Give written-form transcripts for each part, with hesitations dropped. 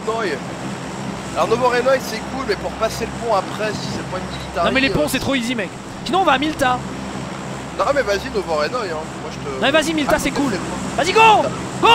Renoy. Alors Novo Renoy c'est cool, mais pour passer le pont après, si c'est le point de militaire. Non mais les ponts c'est trop easy mec. Sinon on va à Milta. Non mais vas-y Novo Renoy hein. Moi je te. Non mais vas-y Milta c'est cool. Vas-y go. Go.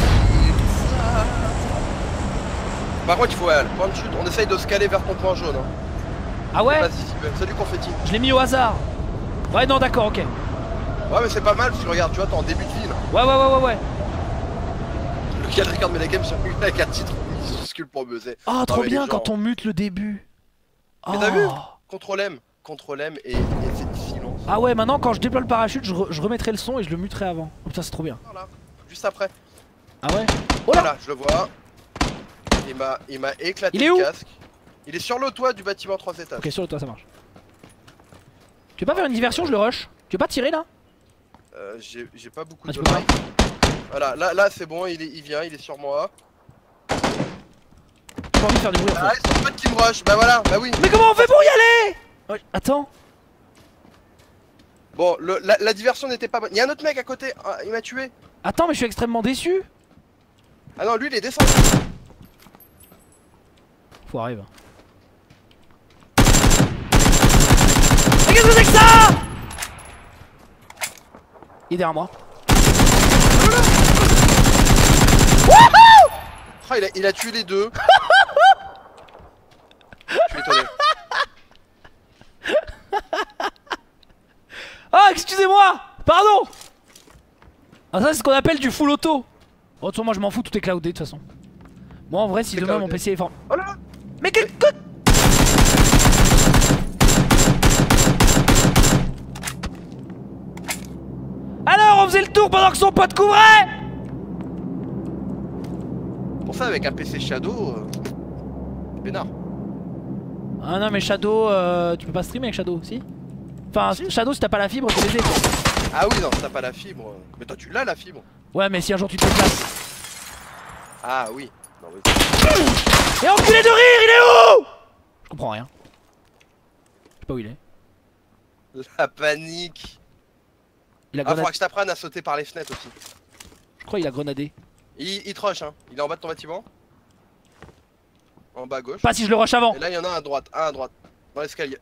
Par contre il faut le point de chute, on essaye de se caler vers ton point jaune hein. Ah ouais. Vas-y, c'est du confetti. Je l'ai mis au hasard. Ouais non d'accord ok. Ouais mais c'est pas mal parce que regarde, tu vois t'es en début de vie là. Ouais. Le gars regarde mes games sur une avec un titre minuscule pour buzzer. Oh trop bien gens... quand on mute le début. Mais t'as vu Contrôle M et c'est silence. Ah ouais maintenant quand je déploie le parachute je remettrai le son et je le muterai avant. Oh putain c'est trop bien. Voilà, juste après. Ah ouais. Oh là. Voilà, je le vois. Il m'a éclaté Il est le où? casque. Il est sur le toit du bâtiment 3 étages. Ok sur le toit ça marche. Tu veux pas faire une diversion, je le rush? Tu veux pas tirer là? J'ai pas beaucoup ah, de tu peux pas. Voilà, là c'est bon, il vient, il est sur moi. J'ai pas envie de faire du bruit en fait. Ah, c'est ton pote qui me rush, bah voilà, bah oui. Mais comment on fait pour y aller? Oh, attends. Bon, la diversion n'était pas bonne. Il y a un autre mec à côté, il m'a tué. Attends mais je suis extrêmement déçu. Ah non, lui il est descendu. Faut arriver. Mais qu'est-ce que c'est que ça? Il est derrière moi. Oh, il a tué les deux. Je suis étonné. Ah excusez-moi. Pardon. Ah ça c'est ce qu'on appelle du full auto. Oh de toute façon moi je m'en fous, tout est cloudé de toute façon. Moi en vrai si demain mon PC est fort. Oh là. Mais que... Alors on faisait le tour pendant que son pote couvrait. Pour ça avec un PC Shadow, pénard. Ah non mais Shadow, tu peux pas streamer avec Shadow, si? Enfin si. Shadow si t'as pas la fibre, t'es baisé quoi. Ah oui non, t'as pas la fibre. Mais toi tu l'as la fibre. Ouais mais si un jour tu te déplaces. Ah oui. Non, oui. Et enculé de rire, il est où? Je comprends rien. Je sais pas où il est. La panique. Il a Ah, faudra grenadé. que je t'apprenne à sauter par les fenêtres aussi. Je crois qu'il a grenadé. Il te rush, hein. Il est en bas de ton bâtiment. En bas à gauche. Pas si je le rush avant. Et là, il y en a un à droite. Un à droite. Dans l'escalier.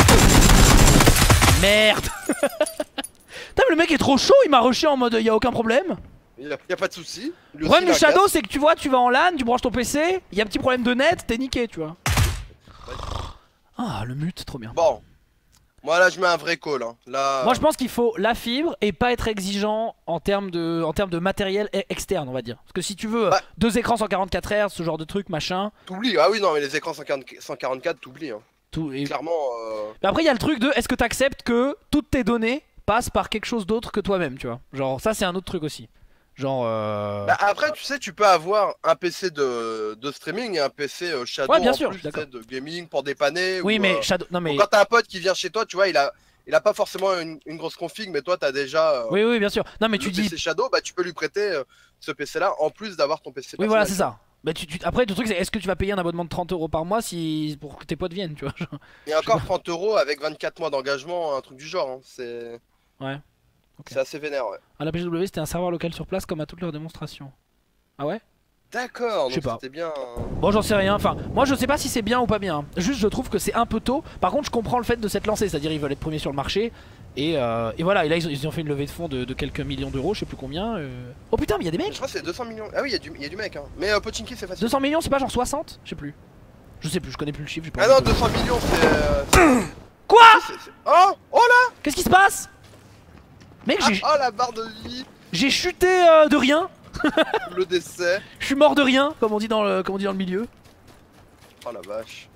Merde. Putain, mais le mec est trop chaud, il m'a rushé en mode y'a aucun problème. Y a pas de soucis. Le problème du Shadow, c'est que tu vois, tu vas en LAN, tu branches ton PC, y a un petit problème de net, t'es niqué, tu vois. Ah, le mute, trop bien. Bon. Moi là, je mets un vrai call. Hein. Là... Moi, je pense qu'il faut la fibre et pas être exigeant en termes de matériel externe, on va dire. Parce que si tu veux deux écrans 144 Hz, ce genre de truc, machin. T'oublies. Ah oui, non, mais les écrans 144, t'oublies. Hein. Clairement. Mais après, il y a le truc de est-ce que t'acceptes que toutes tes données passent par quelque chose d'autre que toi-même, tu vois. Genre, ça, c'est un autre truc aussi. Genre Bah après tu sais tu peux avoir un PC de streaming et un PC Shadow ouais, bien en sûr, plus, de gaming pour dépanner. Oui ou, mais Shadow... Non mais... quand t'as un pote qui vient chez toi tu vois il a pas forcément une grosse config mais toi t'as déjà oui bien sûr. Non mais tu dis PC Shadow bah tu peux lui prêter ce PC là en plus d'avoir ton PC oui voilà c'est ça. Bah, après le truc c'est est-ce que tu vas payer un abonnement de 30 € par mois si... pour que tes potes viennent tu vois. Et encore 30 € avec 24 mois d'engagement, un truc du genre hein. C'est... Ouais. Okay. C'est assez vénère ouais. À la PGW c'était un serveur local sur place comme à toutes leurs démonstrations. Ah ouais? D'accord, je sais pas. C'était bien. Bon j'en sais rien, enfin moi je sais pas si c'est bien ou pas bien. Juste je trouve que c'est un peu tôt. Par contre je comprends le fait de s'être lancé, c'est-à-dire ils veulent être premiers sur le marché. Et voilà, et là ils ont fait une levée de fonds de quelques millions d'euros, je sais plus combien. Oh putain mais il y a des mecs. Je crois que c'est 200 millions. Ah oui il y a du mec hein. Mais Pochinki c'est facile. 200 millions c'est pas genre 60? Je sais plus. Je sais plus, je connais plus le chiffre. Ah non 200 millions c'est... Quoi? Oh là. Qu'est-ce qui se passe? Mec j'ai... Oh la barre de vie. J'ai chuté de rien. Le décès. Je suis mort de rien, comme on dit dans le milieu. Oh la vache.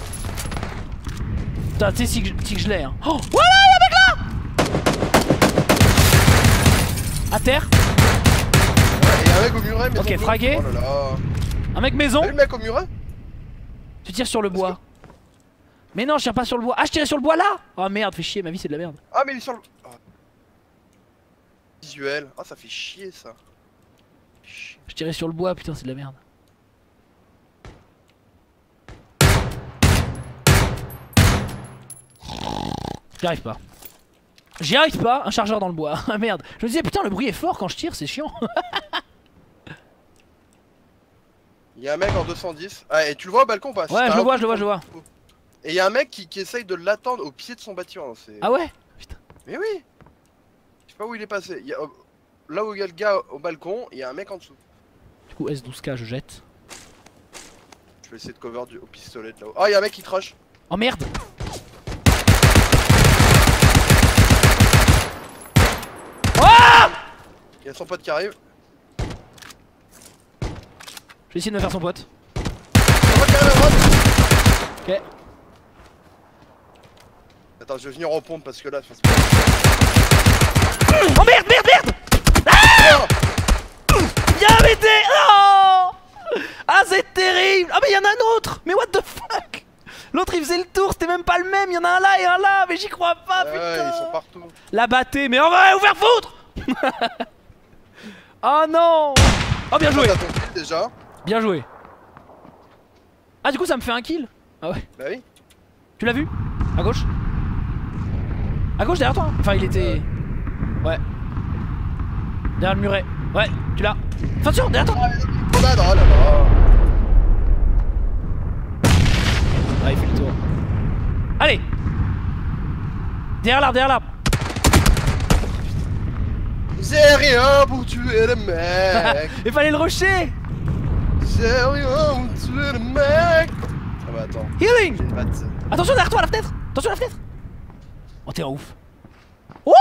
Putain, tu sais si que je l'ai hein. Oh voilà y'a un mec là. À terre. Ouais, et un mec au muret mais ok fragué. Oh là là. Un mec maison. Le mec au muret. Tu tires sur le bois. Mais non je tire pas sur le bois. Ah je tirais sur le bois là. Oh merde fais chier ma vie c'est de la merde. Ah mais il est sur le... Oh. Visuel. Ah ça fait chier ça. Je tirais sur le bois putain c'est de la merde. J'y arrive pas. J'y arrive pas, un chargeur dans le bois. Ah merde. Je me disais putain le bruit est fort quand je tire c'est chiant. Il y a un mec en 210. Ah, et tu le vois au balcon ou pas? Ouais, je le vois, je le vois, je le vois. Et il y a un mec qui essaye de l'attendre au pied de son bâtiment. Ah ouais? Putain. Mais oui. Je sais pas où il est passé. Il y a... Là où il y a le gars au balcon, il y a un mec en dessous. Du coup, S12K, je jette. Je vais essayer de cover au pistolet de là-haut. Oh, il y a un mec qui trush. Oh merde! Il y a son pote qui arrive. Je vais essayer de me faire son pote. Son pote qui arrive à droite. Ok. Attends, je vais venir en pompe parce que là. Oh merde, merde, merde! Ah! Bien pété! Oh! Ah, c'est terrible! Ah, mais y'en a un autre! Mais what the fuck? L'autre il faisait le tour, c'était même pas le même, y'en a un là et un là, mais j'y crois pas, putain! Ouais, ils sont partout. La battée, mais on va vous faire foutre! Oh non! Oh, bien joué! T'as ton kill déjà. Bien joué! Ah, du coup, ça me fait un kill? Ah ouais. Bah oui. Tu l'as vu? À gauche? À gauche derrière toi hein. Enfin il était... Ouais. Derrière le muret. Ouais, tu l'as. Attention, derrière toi. Oh là là là. Ah il fait le tour. Allez. Derrière l'arbre, derrière l'arbre. J'ai rien pour tuer le mec. Il fallait le rusher. J'ai rien pour tuer le mec. Ah bah attends. Healing. J'ai une batte. Attention derrière toi à la fenêtre. Attention à la fenêtre. Oh t'es un ouf. Oh,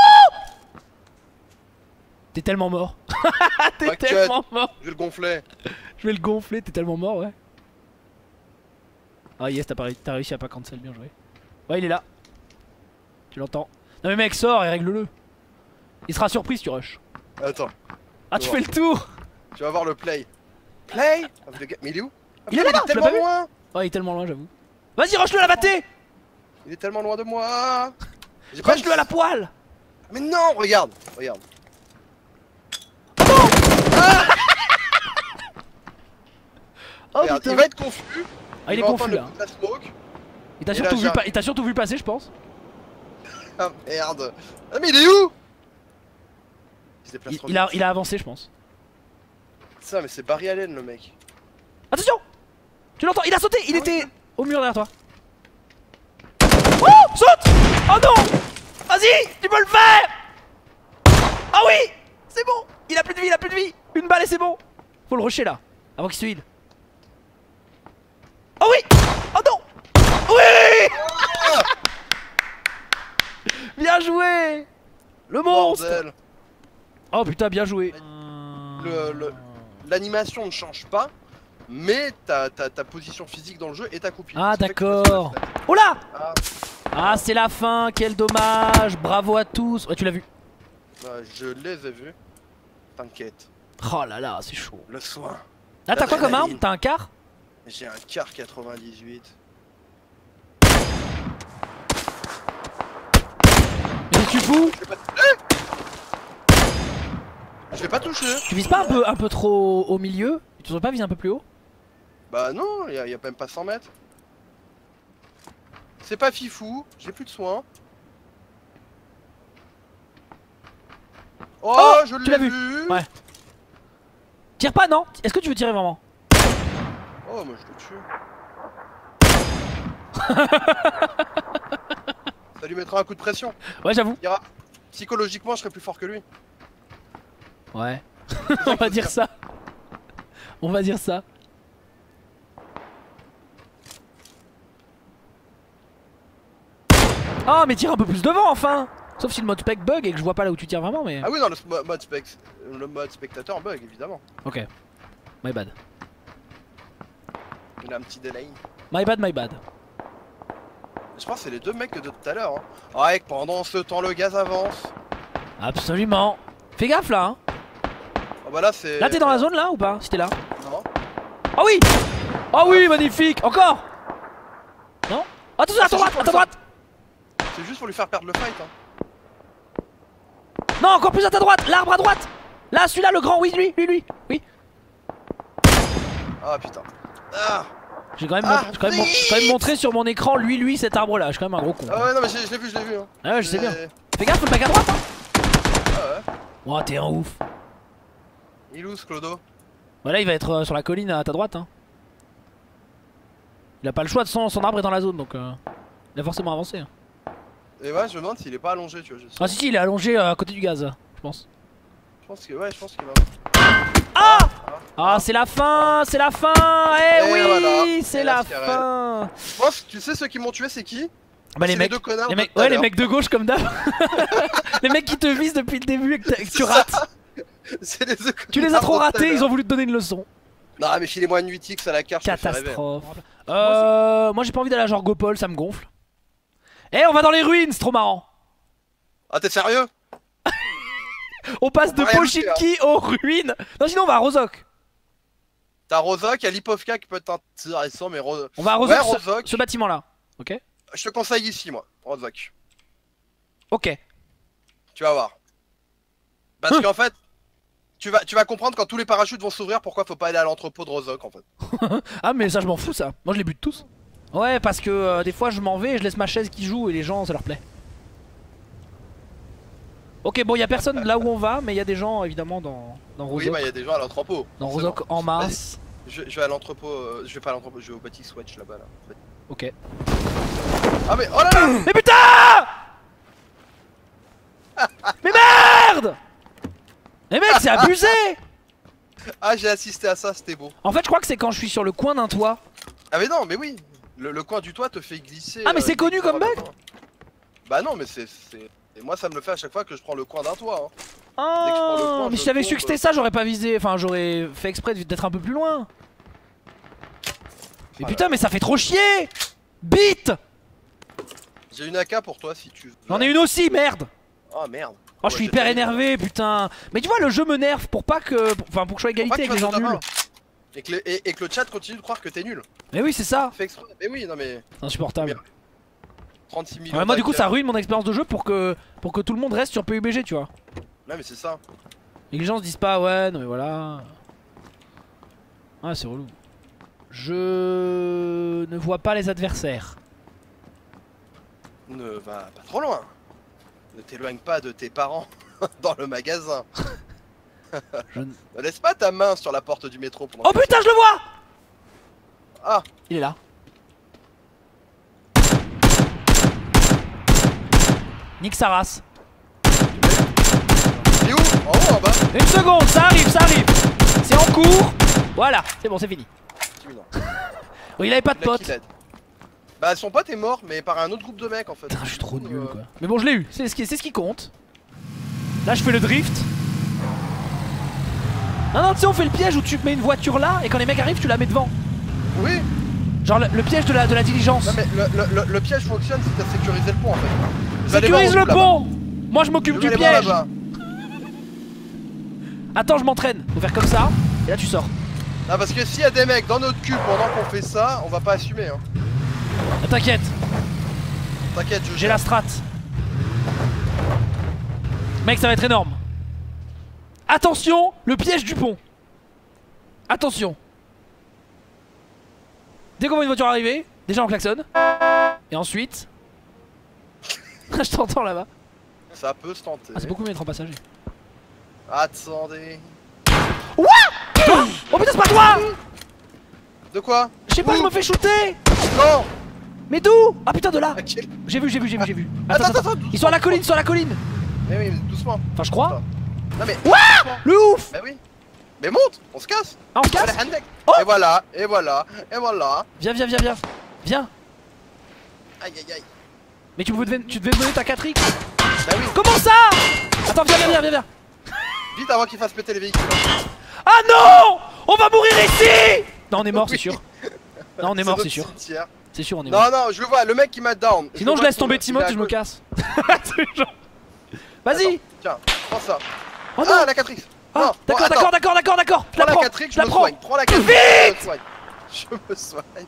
t'es tellement mort. T'es tellement mort. Je vais le gonfler. Je vais le gonfler, t'es tellement mort, ouais. Ah yes, t'as réussi à pas cancel, bien joué. Ouais, il est là. Tu l'entends. Non mais mec, sors et règle-le. Il sera surpris si tu rush. Attends. Ah, tu fais le tour. Tu vas voir le play. Play. Mais il est où? Il est là-bas, il est tu l'as pas tellement vu? loin. Oh, il est tellement loin, j'avoue. Vas-y, rush-le à la battée. Il est tellement loin de moi. Rush-le à la poêle. Mais non, regarde. Regarde. Oh Regarde, putain. il va être confus. Ah, il est va confus entendre là. le coup de la smoke. Il t'a Et surtout, là, surtout vu passer, je pense. Ah merde. Ah mais il est où? Il se déplace trop vite. Il a avancé, je pense. Ça, mais c'est Barry Allen le mec. Attention. Tu l'entends? Il a sauté. Il était au mur derrière toi. Oh, saute. Oh non. Vas-y, tu peux le faire. Ah oui, c'est bon. Il a plus de vie, il a plus de vie. Une balle et c'est bon. Faut le rusher là, avant qu'il se heal. Oh oui. Oh non. Oui. Bien joué. Le monstre. Bordel. Oh putain, bien joué. L'animation ne change pas, mais ta position physique dans le jeu est accroupie. Ah Ça fait que tu d'accord. peux se mettre. Oh là. Ah, Ah c'est la fin, quel dommage. Bravo à tous. Ouais, tu l'as vu. je les ai vus. T'inquiète. Oh là là, c'est chaud. Le soin. Là t'as quoi comme arme? L'adrénaline. T'as un quart? J'ai un car 98. Mais tu fous? Je l'ai pas touché. Tu vises pas un peu trop au milieu? Tu devrais pas viser un peu plus haut? Bah non, y a même pas 100 mètres. C'est pas fifou, j'ai plus de soins. Oh, je tu l'as l'ai vu. vu. Ouais. Tire pas non? Est-ce que tu veux tirer vraiment? Oh, moi je le tue. Ça lui mettra un coup de pression. Ouais j'avoue. Il dira, psychologiquement, je serais plus fort que lui. Ouais. On va dire ça. On va dire ça. Oh mais tire un peu plus devant enfin. Sauf si le mode spec bug et que je vois pas là où tu tires vraiment mais... Ah oui, non, le mode spectateur bug, évidemment. Ok. My bad. Il a un petit délai. My bad, my bad. Je pense que c'est les deux mecs de tout à l'heure. Hein. Ouais, pendant ce temps, le gaz avance. Absolument. Fais gaffe là hein. Oh bah là, c'est... Là t'es dans la zone là ou pas? Si t'es là. Non. Oh oui. Oh oui, magnifique. Encore. Non. Attention à ta droite, à ta droite. C'est juste pour lui faire perdre le fight. Hein. Non, encore plus à ta droite. L'arbre à droite. Là, celui-là, le grand. Oui, lui. Oui. Ah putain. Ah, J'ai quand même montré sur mon écran lui cet arbre là. Je suis quand même un gros con. ah ouais, non, mais je l'ai vu. Hein. Ah ouais, je sais bien. Fais gaffe, le mec à droite. Hein. Ah ouais. Oh, t'es un ouf. Il est où ce Clodo? Voilà, il va être sur la colline à ta droite. Hein. Il a pas le choix de son arbre est dans la zone donc il a forcément avancé. Et ouais, je me demande s'il est pas allongé, tu vois. Ah si il est allongé à côté du gaz, je pense. Je pense que ouais, je pense qu'il va. Ah c'est la fin, c'est la fin. Eh oui, voilà. c'est Et la la Scarel. fin. Je pense, tu sais ceux qui m'ont tué c'est qui? Bah les C'est mecs, deux connards les de mecs, tout à ouais les l'heure. mecs de gauche comme d'hab. Les mecs qui te visent depuis le début et que tu rates. C'est les deux Tu les as connards trop de tout à ratés, ils l'heure. ont voulu te donner une leçon. Non mais filez-moi une 8x à la carte, je me fais rêver. Catastrophe. Moi j'ai pas envie d'aller à genre Gopol, ça me gonfle. Eh on va dans les ruines, c'est trop marrant. Ah t'es sérieux? On passe de va rien Pochinki aux ruines. Non sinon on va à Rozok. T'as Rozok, y'a Lipovka qui peut être intéressant mais On va à Ouais, Rozok, Rozok. ce bâtiment là. Ok. Je te conseille ici moi, Rozok. Ok. Tu vas voir. Parce qu'en fait, tu vas comprendre quand tous les parachutes vont s'ouvrir pourquoi faut pas aller à l'entrepôt de Rozok en fait. Ah mais ça je m'en fous ça. Moi je les bute tous. Ouais parce que des fois je m'en vais et je laisse ma chaise qui joue et les gens ça leur plaît. Ok bon y a personne là où on va mais il y a des gens évidemment dans Rozok. Oui bah y'a des gens à l'entrepôt. Dans forcément. Rozok en masse. Je vais à l'entrepôt, je vais pas à l'entrepôt, je vais au Batik Swatch là-bas là. Ok. Ah mais oh là là. Mais putain. Mais merde. Mais mec c'est abusé. Ah j'ai assisté à ça, c'était beau. En fait je crois que c'est quand je suis sur le coin d'un toit. Ah mais non mais oui, le coin du toit te fait glisser. Ah mais c'est connu comme bug. Bah non mais c'est... Et moi ça me le fait à chaque fois que je prends le coin d'un toit hein. Dès que je prends le Oh, coin, mais je si j'avais su tombe. que c'était ça, j'aurais pas visé. Enfin, j'aurais fait exprès d'être un peu plus loin. Mais putain, mais ça fait trop chier. Bite. J'ai une AK pour toi si tu veux. J'en ai une aussi, merde. Oh merde. Oh, je suis hyper énervé, putain. Mais tu vois, le jeu me nerve pour pas que. Enfin, pour que je sois égalité avec les gens nuls. Et que le chat continue de croire que t'es nul. Mais oui, c'est ça. Fais exprès. Mais oui, non mais. Insupportable. 36 millions. Ouais, moi, du coup, d'AK. ça ruine mon expérience de jeu pour que tout le monde reste sur PUBG, tu vois. Ouais, mais c'est ça. Et que les gens se disent pas, ouais, non mais voilà. Ah, c'est relou. Je ne vois pas les adversaires. Ne va pas trop loin. Ne t'éloigne pas de tes parents dans le magasin. Je... Ne laisse pas ta main sur la porte du métro pendant Oh putain, je le vois. Ah. Il est là. Nique sa race. Il est où? En haut, en bas? Une seconde, ça arrive, ça arrive. C'est en cours. Voilà, c'est bon, c'est fini. Oh, il avait pas de Là, qui pote. l'aide. Bah son pote est mort mais par un autre groupe de mecs en fait. Putain, je suis trop nul quoi. Mais bon, je l'ai eu, c'est ce qui compte. Là, je fais le drift. Non, non, tu sais, on fait le piège où tu mets une voiture là et quand les mecs arrivent, tu la mets devant. Oui. Genre le piège de la diligence. Non mais le piège fonctionne si t'as sécurisé le pont en fait. Je vais aller Sécurise voir le où, pont. Moi, je m'occupe Je du vais aller voir piège. là-bas. Attends, je m'entraîne. Faut faire comme ça. Et là, tu sors. Non parce que s'il y a des mecs dans notre cul pendant qu'on fait ça, on va pas assumer hein. Ah, t'inquiète, T'inquiète, j'ai la strat. Mec, ça va être énorme. Attention, le piège du pont. Attention. Dès qu'on voit une voiture arriver, déjà on klaxonne. Et ensuite... Je t'entends là-bas. Ça peut se tenter. Ah, c'est beaucoup mieux d'être en passager. Attendez. Oh putain, c'est pas toi. De quoi? Je sais pas, je me fais shooter. Non. Mais d'où? Ah putain, de là. À quel- J'ai vu. Attends, Attends. Ils sont à la colline, Mais oui, mais doucement. Enfin, je crois. Non mais. Le ouf. Mais oui. Mais monte, on se casse. Ah, on se casse. Voilà, Handek. Oh. Et voilà, et voilà, et voilà. Viens. Viens. Aïe aïe aïe. Mais tu devais me donner ta 4X. Bah oui. Comment ça? Attends, viens. Vite avant qu'il fasse péter les véhicules. Ah non! On va mourir ici! Non, on est mort, c'est sûr. Non, on est mort, notre c'est sûr. cimetière. C'est sûr, on est mort. Non, non, je le vois, le mec qui m'a down. Sinon, le je vois laisse tomber qu'il- Timothée il est et je à me gauche. casse. Vas-y! Attends, tiens, prends ça. Oh non! Ah, la 4X. Ah, Non, d'accord. Je Je la prends prends! la 4X, Je je la me prends! soigne. Prends la 4X, Vite! je me soigne. Je me soigne.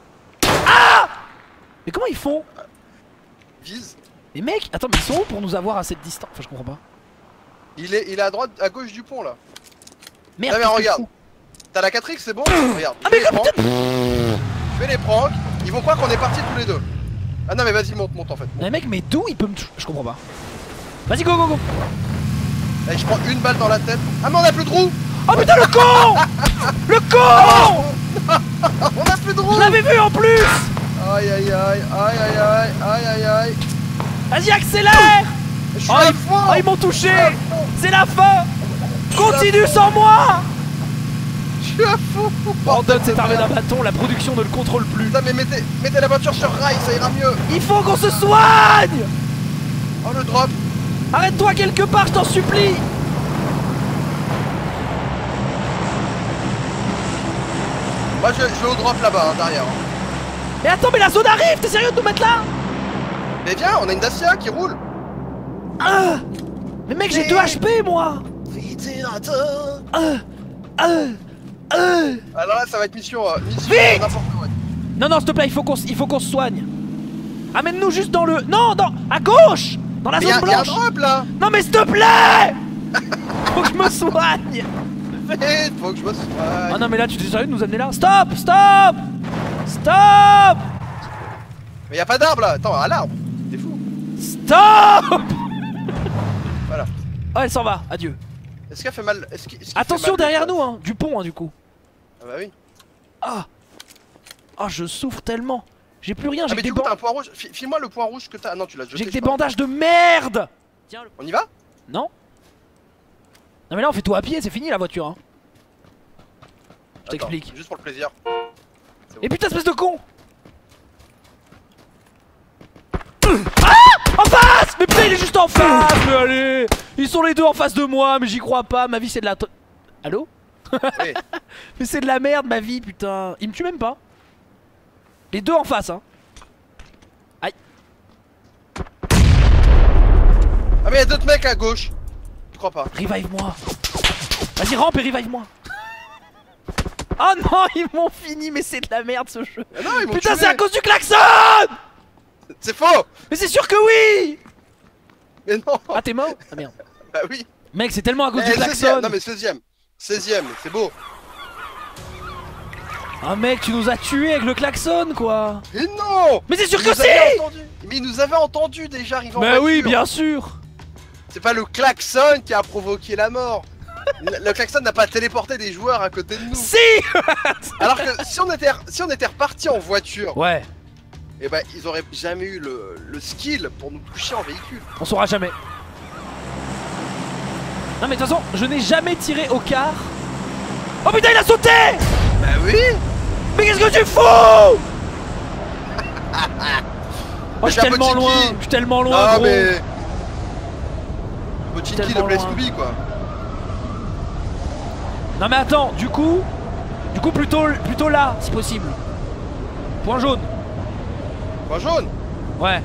Mais comment ils font? Vise. Les mecs, attends, mais ils sont où pour nous avoir à cette distance? Enfin, je comprends pas. Il est à droite, à gauche du pont là. Merde, Ah, mais qu'est-ce que regarde. je fous? T'as la 4X, c'est bon? Regarde. Ah, je mais fais les putain! pranks. Je fais les pranks. Ils vont croire qu'on est partis tous les deux. Ah non, mais vas-y, monte en fait. Les mecs, mais d'où il peut me toucher? Je comprends pas. Vas-y, go! Allez, je prends une balle dans la tête. Ah, mais on a plus de roues. Oh putain, le con! Le con! On a plus de roues. Je t'avais vu en plus. Aïe aïe aïe aïe aïe aïe aïe aïe aïe. Vas-y, accélère. Je suis à fond. Oh, ils m'ont touché. C'est la fin. Continue sans moi. Je suis à fond. Abandonne cette armée d'un bâton, la production ne le contrôle plus. Putain mais mettez la voiture sur rail, ça ira mieux. Il faut qu'on se soigne. Oh le drop. Arrête-toi quelque part, je t'en supplie. Moi je vais au drop là-bas, hein, derrière. Mais attends, mais la zone arrive. T'es sérieux de nous mettre là? Mais viens, on a une Dacia qui roule. Ah. Mais mec, j'ai 2 HP moi. Alors là ça va être mission Vite. n'importe quoi. Non, non, s'il te plaît, il faut qu'on se soigne. Amène-nous juste dans le... Non, à gauche. Dans la Mais zone y a un blanche. drop là. Non mais s'il te plaît. Faut que je me soigne. Vite, faut que je me soigne. Ah non mais là tu t'es sérieux de nous amener là? Stop. Stop. Stop. Mais y a pas d'arbre là. Attends, à l'arbre. T'es fou. Stop. Voilà. Oh, elle s'en va, adieu. Est-ce qu'elle fait mal? Est-ce qu'il Attention fait mal derrière nous, hein, du pont, hein, du coup. Ah bah oui. Ah. Ah, je souffre tellement. J'ai plus rien, Ah j'ai mais que des du coup t'as un bandages. point rouge. File-moi le point rouge que t'as. Ah non tu l'as jeté. J'ai que je des crois. bandages de merde. Tiens, On y va? non. Non mais là on fait tout à pied, c'est fini la voiture, hein. Je t'explique. Attends, juste pour le plaisir. Et putain, espèce de con. Ah, en face. Mais putain, il est juste en face. Mais allez, ils sont les deux en face de moi, mais j'y crois pas. Ma vie c'est de la... Allô? Oui. Mais c'est de la merde ma vie, putain. Il me tue même pas. Les deux en face, hein. Aïe. Ah mais y'a d'autres mecs à gauche. Je crois pas. Revive-moi. Vas-y, rampe et revive-moi. Oh non, ils m'ont fini, mais c'est de la merde ce jeu. Ah non, ils m'ont Putain, tué. c'est à cause du klaxon. C'est faux. Mais c'est sûr que oui. Mais non. Ah, t'es mort? Ah merde. Bah oui. Mec, c'est tellement à cause Eh, du 16e. klaxon. Non mais 16ème. 16ème, c'est beau. Ah mec, tu nous as tués avec le klaxon quoi. Mais non. Mais c'est sûr Ils que nous si. avaient entendus. Mais ils nous avaient entendus déjà arriver en Bah voiture. oui, bien sûr. C'est pas le klaxon qui a provoqué la mort. Le klaxon n'a pas téléporté des joueurs à côté de nous. Si. Alors que si on était reparti en voiture, Ouais, et bah ils auraient jamais eu le skill pour nous toucher en véhicule. on saura jamais. Non mais de toute façon, je n'ai jamais tiré au quart. Oh putain, il a sauté. Bah oui. Mais qu'est-ce que tu fous? Oh, je suis C'est un tellement Pochinki. loin, je suis tellement loin, Ah gros. mais Pochinki de Tellement Blaze loin. Scooby quoi. Non mais attends, du coup plutôt là, si possible. Point jaune. Point jaune. Ouais.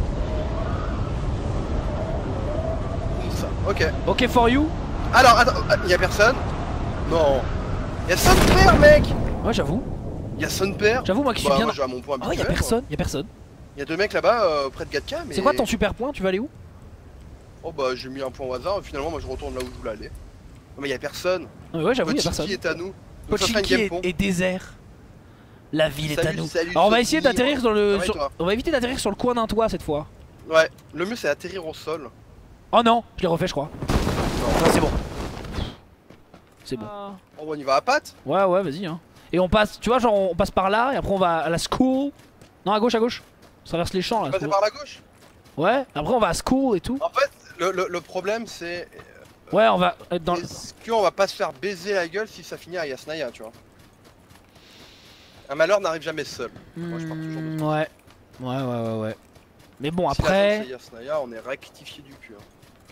Ça. Ok. Ok for you. Alors attends, y'a personne. Non. Y'a son père mec. Ouais, j'avoue. Y'a son père. J'avoue, moi qui suis Bah, bien. moi je vais à mon point Ah ouais, habituel. y'a personne, y'a personne. Y'a deux mecs là-bas près de Gatka mais. C'est quoi ton super point? Tu vas aller où? Oh bah j'ai mis un point au hasard, finalement moi je retourne là où je voulais aller. Non mais y'a personne. Non mais ouais, j'avoue, y'a personne. Pochinki est à nous. Donc ça sera une Pochinki game pong. est désert. La ville est à Salut, nous. salut, Alors on va Sophie. essayer d'atterrir dans le. Ça va et toi On va éviter d'atterrir sur le coin d'un toit cette fois. Ouais, le mieux c'est atterrir au sol. Oh non, je l'ai refait, je crois. Non, c'est bon. C'est bon. Oh bah on y va à pattes. Ouais, ouais, vas-y. Hein. Et on passe, tu vois, genre on passe par là et après on va à la school. Non, à gauche, à gauche. On traverse les champs là. Passer par la gauche. Ouais, après on va à school et tout. En fait, le problème c'est. Ouais, on va être dans le. Est-ce qu'on va pas se faire baiser la gueule si ça finit à Yasnaya, tu vois? Un malheur n'arrive jamais seul. Moi je pars toujours de ça. Ouais. Ouais. Mais bon, Si la après. zone, c'est Yasnaya, on est rectifié du cul. Hein.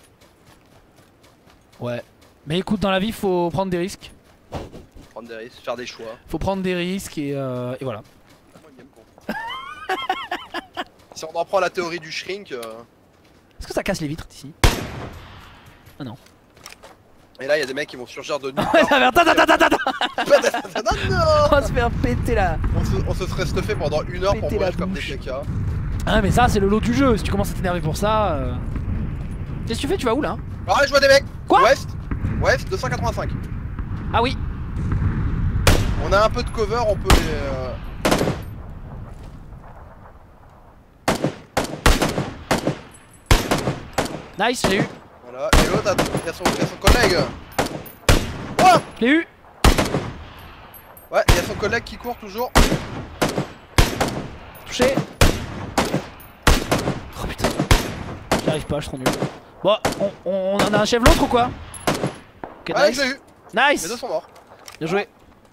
Ouais. Mais écoute, dans la vie, faut prendre des risques. Prendre des risques, faire des choix. Faut prendre des risques et voilà. Ah, moi, il aime con. Si on en prend la théorie du shrink. Est-ce que ça casse les vitres d'ici? Ah non. Et là, il y a des mecs qui vont surgir de nulle Ouais, part. ça va. Non. On va se faire péter là. On se serait stuffé pendant 1 heure pour Péter mourir la comme des bouche. caca. Ah, mais ça, c'est le lot du jeu. Si tu commences à t'énerver pour ça. Qu'est-ce que tu fais? Tu vas où là? Ah, je vois des mecs. Quoi? Ouest 285. Ah oui. On a un peu de cover, on peut les. Nice, je l'ai eu. Voilà, et l'autre, il y a son collègue. Oh Je l'ai eu. Ouais, il y a son collègue qui court toujours. Touché. Oh putain. J'y arrive pas, je suis trop nul. Bon, on en a un chef l'autre ou quoi? Ok, Ouais, nice. je l'ai eu. Nice. Les deux sont morts. Bien joué.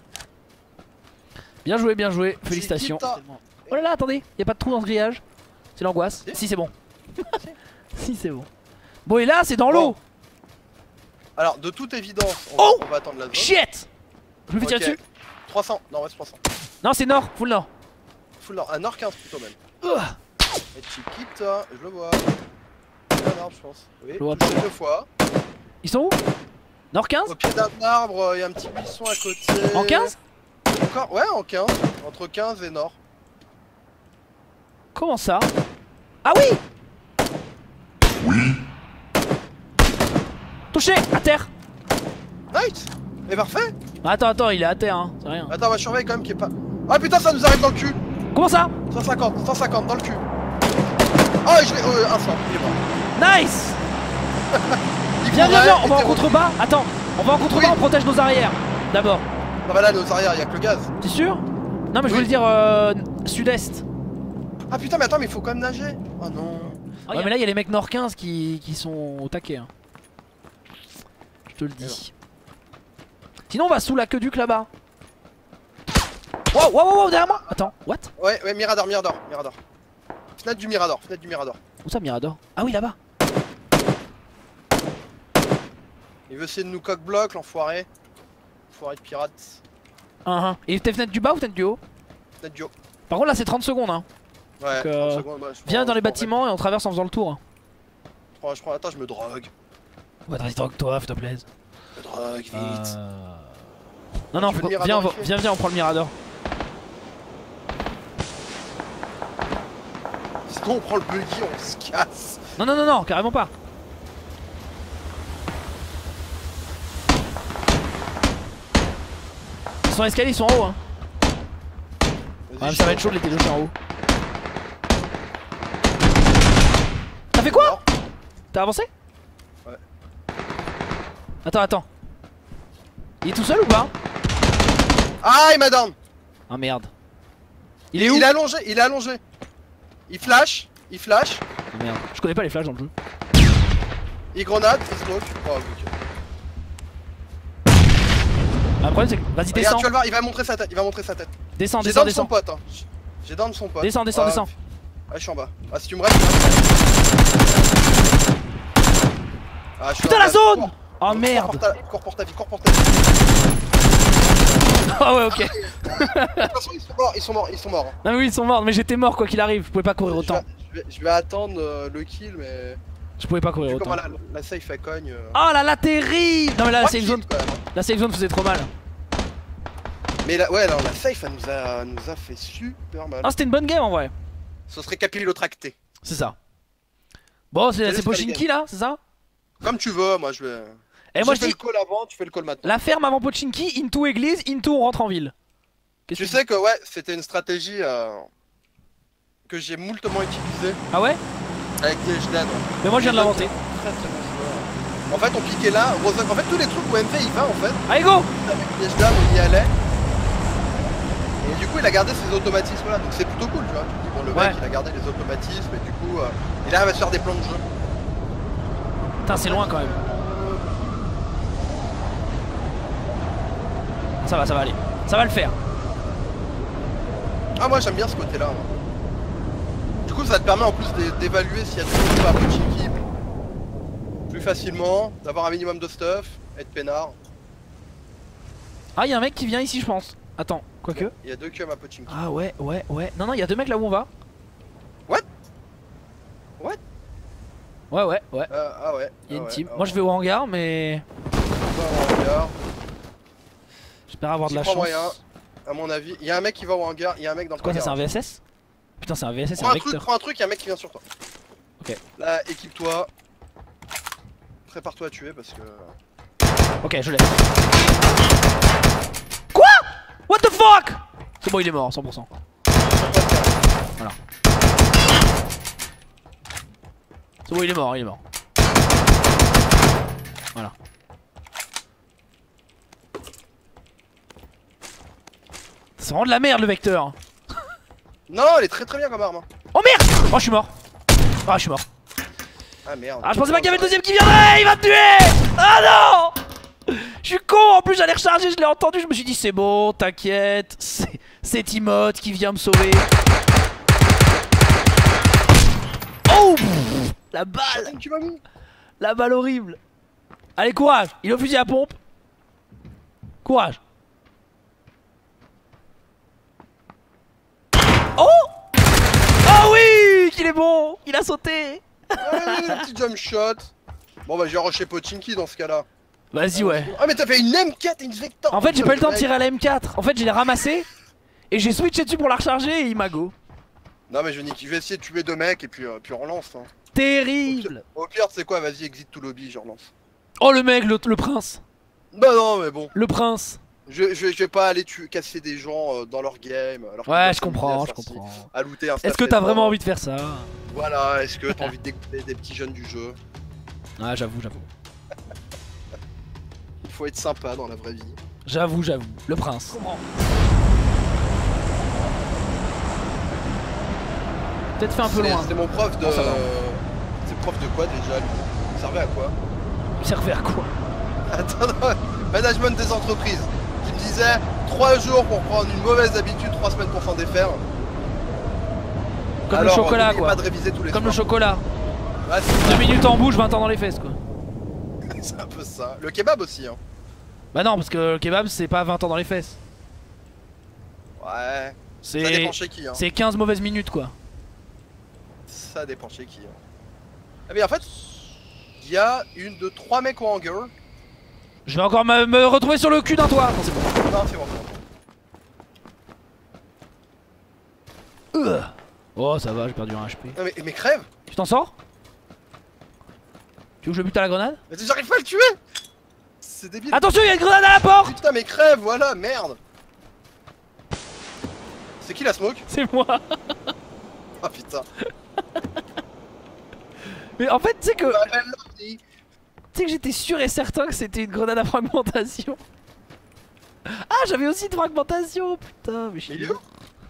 Bien joué, bien joué. Félicitations. Oh là là, attendez, y a pas de trou dans ce grillage. C'est l'angoisse. Si, c'est bon. Si, c'est bon. Bon, et là, c'est dans l'eau. Alors, de toute évidence, Oh on va attendre la zone. Shit. Je me fais tirer dessus. 300, non, ouais, c'est 300. Non, c'est nord, full nord. Full nord, à nord 15 plutôt même. Et Chiquita, je le vois. Un arbre, je pense. Oui, Je le vois touché pas. 2 fois. Ils sont où? Nord 15? Au pied d'un arbre, il y a un petit buisson à côté. En 15? Encore? Ouais, en 15. Entre 15 et nord. Comment ça? Ah oui. Oui. Touché, à terre. Nice. Et parfait. Attends, il est à terre, hein. C'est rien. Attends, on va surveiller quand même qu'il est pas. Ah putain, ça nous arrive dans le cul. Comment ça? 150 dans le cul. Oh, je l'ai. Un sang, il est mort. Nice. Il Viens, courait, on va en était contrebas. Attends, on va en contrebas, Oui. on protège nos arrières. D'abord. Non, bah là, nos arrières, il y a que le gaz. T'es sûr? Non, mais je Oui. voulais dire sud-est. Ah putain, mais attends, mais il faut quand même nager. Oh non. Ouais, mais là, il y a les mecs nord 15 qui sont au taquet. Hein. Je te le dis. Sinon, on va sous la queue duc là-bas. Wow, derrière moi. Attends, what? Ouais, Mirador. Fenêtre du Mirador. Où ça, Mirador? Ah oui, là-bas. Il veut essayer de nous coque-bloc, l'enfoiré. Enfoiré de pirate. Et t'es fenêtre du bas ou fenêtre du haut? Fenêtre du haut. Par contre, là, c'est 30 secondes. Hein. Ouais, Donc, 30 secondes, ouais, Viens dans les bâtiments et on traverse en faisant le tour. Je prends, attends, je me drogue. Ouais, vas-y, drogue-toi, fais-toi plaisir. Je me drogue, vite. Non, Tu veux le viens, Mirador ici viens, on prend le Mirador. Sinon, on prend le buggy, on se casse. Non, carrément pas. Ils sont escaliers, ils sont en haut. Hein. Vas-y, Ouais, je ça va suis être chaud de les déloger en haut. T'as fait quoi? mort. T'as avancé? Ouais. Attends. Il est tout seul ou pas? Ah, il m'a down. Ah merde. Il est où? Il est allongé. Il flash. Ah merde. Je connais pas les flashs dans le jeu. Il grenade, il smoke. Oh, ok. Ah, le problème c'est que. Vas-y, Regarde, descends. tu vas le voir, il va montrer sa tête. Descends, J'ai descends, down son descends. pote. Hein. J'ai down son pote. Descends. Ah, je suis en bas. Ah, si tu me restes. Ah, je suis Putain, en la bas. zone! Cours. Oh merde! Cours pour ta vie. Ah ouais, ok. De toute façon, ils sont morts. Hein. Non, mais oui, ils sont morts, mais j'étais mort quoi qu'il arrive. Je pouvais pas courir autant. Je vais attendre le kill, mais. Je pouvais pas courir Vu autant. comment la safe elle cogne. Oh là là, terrible! Non, mais là, la safe zone. Quand même. La safe zone faisait trop mal. Mais là, ouais, non, la safe elle nous a fait super mal. Ah, c'était une bonne game en vrai. Ce serait capillotracté. C'est ça. Bon, c'est laisse Pochinki là, c'est ça? Comme tu veux, moi je vais. Et moi je fais dis le call avant, tu fais le call maintenant. la ferme avant Pochinki, into église, into on rentre en ville. Qu'est-ce Tu que sais que ouais, c'était une stratégie que j'ai moultement utilisée Ah ouais? avec des Jdan. Mais moi je viens de l'inventer. Très bon joueur. En fait, on piquait là, Rozok. En fait, tous les trucs où MV il va en fait, Allez go! avec des Jdan, on y allait. Et du coup, il a gardé ses automatismes là, donc c'est plutôt cool, tu vois. Tu dis, bon, le Ouais. mec il a gardé les automatismes et du coup, il arrive à se faire des plans de jeu. Putain, c'est loin quand même. Ça va aller. Ça va le faire. Ah, moi j'aime bien ce côté-là. Moi. Du coup, ça te permet en plus d'évaluer s'il y a des trucs pas Pochinki plus facilement, d'avoir un minimum de stuff, être peinard. Ah, y'a un mec qui vient ici, je pense. Attends, quoique. Il y a deux queues à Pochinki. Ah ouais. Non, il y a deux mecs là où on va. What? Ouais. Ah ouais. Il y a une team. Moi je vais au hangar, mais j'espère avoir de la chance. moyen, à mon avis. Il y a un mec qui va au hangar, il y a un mec dans le Quoi, ça hangar. c'est un VSS? Putain, c'est un VSS, c'est Prends un un truc, vecteur. prends un truc, il y a un mec qui vient sur toi. Ok. Là, équipe-toi. Prépare-toi à tuer parce que. Ok, je l'ai. Quoi? What the fuck? C'est bon, il est mort, 100%. Voilà. C'est bon, il est mort. Voilà. C'est vraiment de la merde le vecteur. Non, elle est très bien comme arme. Oh merde. Oh je suis mort. Ah je suis mort. Ah merde. Ah je pensais pas qu'il y avait le deuxième qui viendrait. Il va me tuer. Ah non. Je suis con. En plus j'allais recharger, je l'ai entendu. Je me suis dit c'est bon, t'inquiète. C'est Timoth qui vient me sauver. Oh la balle. Tu m'as mis. La balle horrible. Allez courage. Il est au fusil à pompe. Courage. Oh. Oh oui. Qu'il est bon. Il a sauté. Ouais, le petit jump shot. Bon bah je vais rusher Pochinki dans ce cas là. Vas-y ouais. Ah mais t'as fait une M4 et une Vector. En fait j'ai pas eu le temps de tirer à la M4. En fait je l'ai ramassé. Et j'ai switché dessus pour la recharger et il m'a go. Non mais je vais essayer de tuer deux mecs et puis on relance hein. Terrible. Au pire c'est quoi, vas-y exit tout lobby, je relance. Oh le mec, le prince. Bah non mais bon. Le prince. Je vais pas aller casser des gens dans leur game. Alors Ouais je comprends, à looter un Est-ce que t'as vraiment envie de faire ça? Voilà, est-ce que t'as envie de découper des petits jeunes du jeu? Ah j'avoue. Il faut être sympa dans la vraie vie. J'avoue. Le prince. Comment? Peut-être fait un peu loin. C'était mon prof de... Oh, ça va. C'est prof de quoi déjà lui? Il servait à quoi? Il servait à quoi? Attends, non, management des entreprises. Qui me disait 3 jours pour prendre une mauvaise habitude, 3 semaines pour s'en défaire. Comme Alors, le chocolat n'oubliez quoi. pas de réviser tous les Comme le soirs. chocolat. Ouais, c'est 2 minutes en bouche, 20 ans dans les fesses quoi. c'est un peu ça. Le kebab aussi hein. Bah non parce que le kebab c'est pas 20 ans dans les fesses. Ouais. Ça dépend C'est chez qui hein. c'est 15 mauvaises minutes quoi. Ça dépend chez qui hein. Ah mais en fait, il y a 1, 2, 3 mecs au hangar. Je vais encore me retrouver sur le cul d'un toit. Non c'est bon. Non c'est bon. Oh ça va, j'ai perdu un HP. Non, mais crève. Tu t'en sors? Tu veux que je bute à la grenade? Mais j'arrive pas à le tuer. C'est débile. Attention, il y a une grenade à la porte! Putain mais crève, voilà, merde. C'est qui la smoke? C'est moi. Ah putain. Mais en fait, tu sais que Tu j'étais sûr et certain que c'était une grenade à fragmentation. Ah, j'avais aussi une fragmentation, putain, mais je Mais suis il est où?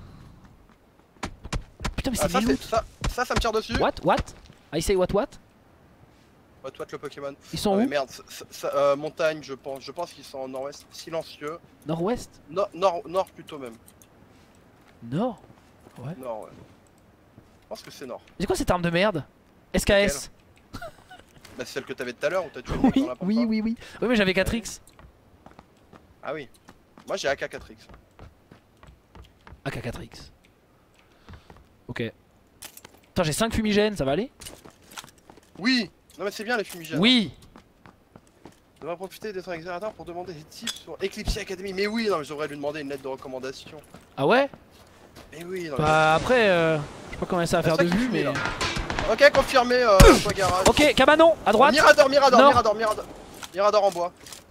Putain, mais Ah, c'est ça, des loot. ça me tire dessus. What? I say what? What le Pokémon. Ils sont Ah, mais où? merde, montagne je pense. Je pense qu'ils sont en nord-ouest. Silencieux. Nord-ouest? Nord plutôt même. Nord? Ouais. Nord ouais. Je pense que c'est nord. C'est quoi cette arme de merde? SKS? Bah c'est celle que t'avais tout à l'heure où t'as tué le mec Oui, dans la pompe. oui. Oui, mais j'avais 4x. Ah oui. Moi j'ai AK4X. AK4X. Ok. Attends, j'ai 5 fumigènes, ça va aller? Oui. Non mais c'est bien les fumigènes. Oui! On devrait profiter d'être un accélérateur pour demander des tips sur Eclipse Academy. Mais oui, non mais j'aurais lui demander une lettre de recommandation. Ah ouais? Mais oui, non mais... Bah après, je sais pas comment ça va faire C'est de ça qui vue, fume, mais... là. Ok, confirmé, choix garage. Ok, cabanon, à droite. Mirador Nord. en bois.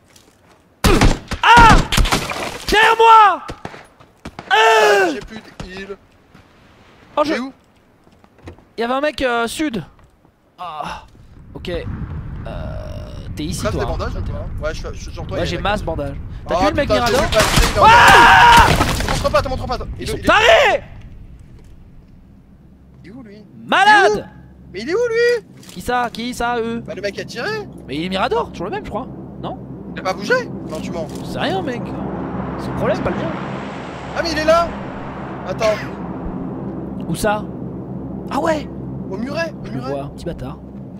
Ah! Derrière moi! J'ai plus d'heal. Oh, J'ai où? Il y avait un mec sud. Ah. Ok. T'es ici Place toi. des hein. bandages ou pas? Ouais, j'entends. Ouais, j'ai masse bandage. T'as Ah, tué le mec putain, Mirador? j'ai vu passer, il est en bas. Te montre pas. Ils sont tarés! Il est où lui? Malade! Mais il est où lui? Qui ça, eux? Bah le mec a tiré. Mais il est Mirador, toujours le même, je crois. Non? Il a pas bougé? Non, tu mens. C'est rien, mec. C'est le problème, pas le mien. Ah mais il est là. Attends. Où ça? Ah ouais! Au muret. Je le vois, petit bâtard.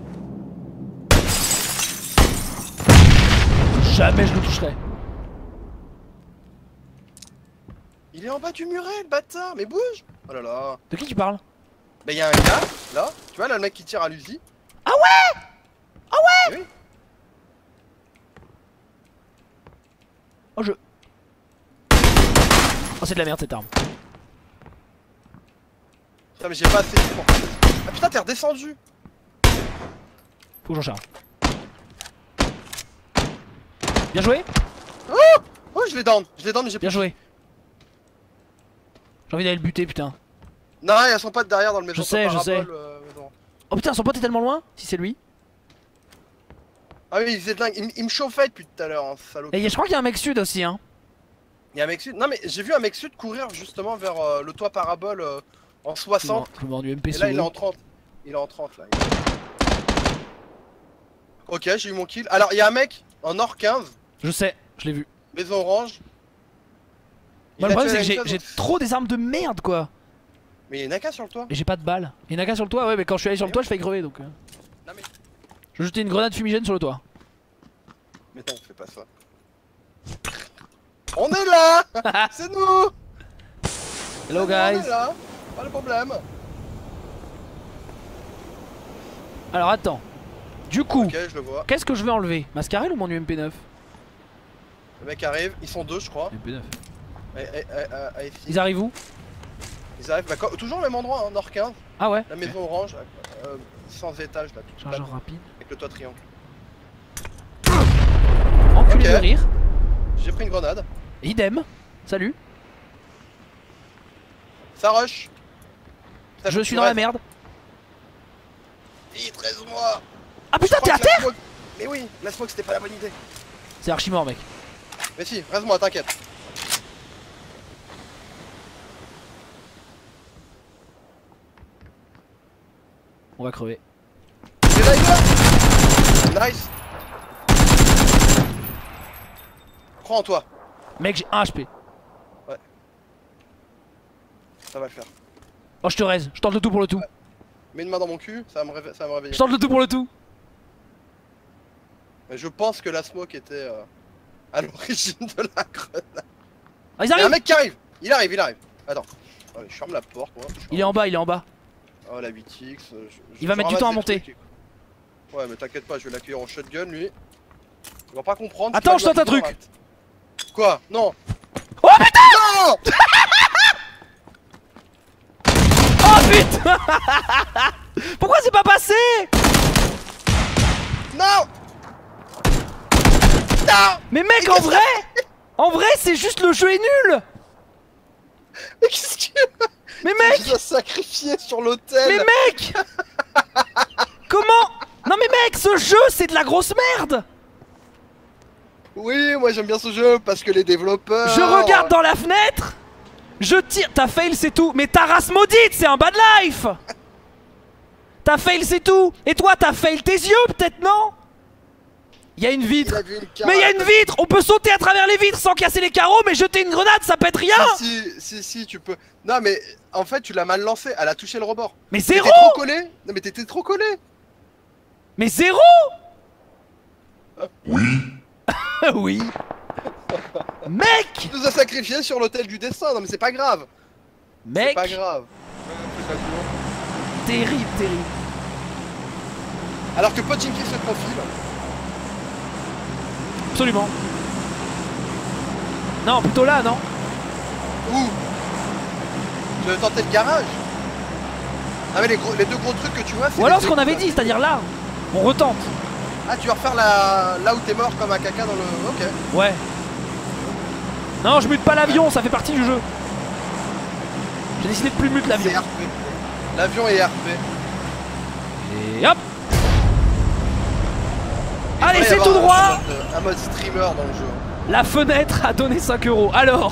Jamais je le toucherai. Il est en bas du muret, le bâtard. Mais bouge. Oh là là. De qui tu parles? Bah y'a un gars, là. Tu vois là le mec qui tire à l'usi. Ah ouais! Ah ouais! Oui. Oh je... Oh c'est de la merde cette arme. Putain mais j'ai pas assez pour... Ah putain t'es redescendu. Faut que j'en charge. Bien joué! Oh je l'ai down mais j'ai Bien plus... joué! J'ai envie d'aller le buter putain. Non il y a son pote derrière dans le maison. Je sais. Oh putain son pote est tellement loin, si c'est lui. Ah oui il faisait dingue, il me chauffait depuis tout à l'heure, hein, salaud. Et je crois qu'il y a un mec sud aussi hein. Il y a un mec sud. Non mais j'ai vu un mec sud courir justement vers le toit parabole en 60. Je me mets en UMP Et là il est en 30. Il est en 30 là. Ok, j'ai eu mon kill. Alors il y a un mec en nord 15. Je sais, je l'ai vu. Maison orange. Moi, le problème c'est que j'ai trop des armes de merde quoi. Mais il y a une AK sur le toit. Et j'ai pas de balles. Il y a une AK sur le toit, ouais, mais quand je suis allé sur le toit, je fais crever donc. Non mais. Je vais jeter une grenade fumigène sur le toit. Mais non, fais pas ça. On est là. C'est nous. Hello On guys. est là. Pas de problème. Alors attends. Du coup, Ok, je le vois. qu'est-ce que je vais enlever? Mascarel ou mon UMP9? Le mec arrive, ils sont deux je crois. UMP9. Ils arrivent où? Ils arrivent bah, toujours au même endroit, hein, nord 15. Ah ouais? La maison orange, sans étage là, tout Chargeur rapide. avec le toit triangle. Enculé Ok. de rire. J'ai pris une grenade. Idem. Salut. Ça rush. Ça Je faut que suis tu dans la restes. merde. Vite, reste-moi. Ah putain, Je t'es crois à que la terre? smoke- Mais oui, la smoke c'était pas la bonne idée. C'est archi mort, mec. Mais si, reste-moi, t'inquiète. On va crever. Il est là, il est là. Nice. Prends en toi. Mec, j'ai 1 HP. Ça va le faire. Oh, je te raise. Je tente le tout pour le tout. Mets une main dans mon cul, ça va me réveiller. Je tente le tout pour le tout. Mais je pense que la smoke était à l'origine de la grenade. Ah, ils Il y a un arrivent. mec qui arrive. Il arrive. Attends. Allez, je ferme la porte moi. Il est en bas, il est en bas. Oh la 8x. Il va mettre du temps à monter. Ouais mais t'inquiète pas, je vais l'accueillir en shotgun lui. Il va pas comprendre. Attends, je tente un truc. Quoi? Non. Oh putain! Non. Oh putain! Pourquoi c'est pas passé? Non. Non. Mais mec, en vrai, c'est juste le jeu est nul. Mais qu'est-ce que... Mais mec, Tu dois sacrifier sur l'autel. mais mec, comment? Non mais mec, ce jeu c'est de la grosse merde. Oui, moi j'aime bien ce jeu parce que les développeurs... Je regarde dans la fenêtre, je tire, t'as fail c'est tout. Mais ta race maudite, c'est un bad life. T'as fail c'est tout. Et toi t'as fail tes yeux peut-être, non? Il y a une vitre. Il a vu une carte. Mais il y a une vitre. On peut sauter à travers les vitres sans casser les carreaux, mais jeter une grenade ça pète rien. Si, tu peux. Non mais en fait tu l'as mal lancé, elle a touché le rebord. Mais zéro. T'étais trop collé. Non mais t'étais trop collé. Mais zéro. Oui. Oui. Mec. Tu nous as sacrifié sur l'autel du destin, non mais c'est pas grave. C'est Mec. pas grave. Terrible, terrible. Alors que Pochinki se profile. Absolument. Non, plutôt là, non? Où? Je vais tenter le garage. Ah mais les deux gros trucs que tu vois c'est... Ou alors les ce qu'on deux- avait dit, c'est-à-dire là. On retente. Ah tu vas refaire là où t'es mort comme un caca dans le... Ok. Ouais. Non, je mute pas l'avion, ça fait partie du jeu. J'ai décidé de plus mute l'avion. C'est RP. L'avion est RP. Et hop. Allez, Il c'est devrait y tout avoir droit. un mode streamer dans le jeu. La fenêtre a donné 5 €. Alors.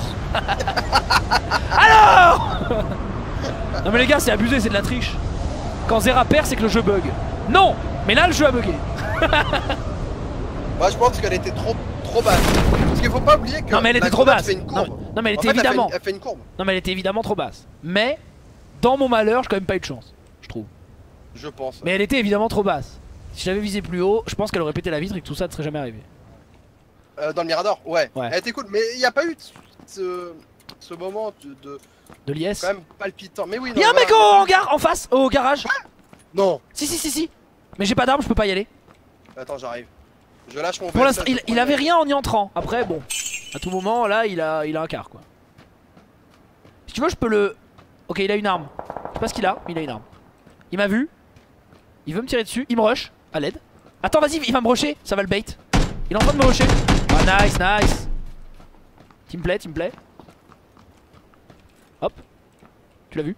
Alors. Non mais les gars, c'est abusé, c'est de la triche. Quand Zera perd, c'est que le jeu bug. Non. Mais là, le jeu a bugué. Moi je pense qu'elle était trop basse. Parce qu'il faut pas oublier que Non mais elle la était trop grenade basse. fait une courbe. Non mais elle En était fait, évidemment. Elle fait une courbe. Non mais elle était évidemment trop basse. Mais dans mon malheur, j'ai quand même pas eu de chance, je trouve. Je pense. Mais elle était évidemment trop basse. Si j'avais visé plus haut, je pense qu'elle aurait pété la vitre et que tout ça ne serait jamais arrivé. Dans le Mirador, ouais. Ouais. Elle était cool, mais il n'y a pas eu ce moment de De l'IS. quand même palpitant. Mais oui, Il y a un mec au hangar en face, au garage. Non. Si. Mais j'ai pas d'arme, je peux pas y aller. Attends, j'arrive. Je lâche mon Pour VSS, l'instant, il avait rien en y entrant. Après, bon, à tout moment, là, il a un quart quoi. Si tu veux, je peux le. Ok, il a une arme. Je sais pas ce qu'il a, mais il a une arme. Il m'a vu. Il veut me tirer dessus. Il me rush. À l'aide. Attends, vas-y, il va me rusher. Ça va le bait. Il est en train de me rusher. Ah, nice. Team play. Hop. Tu l'as vu?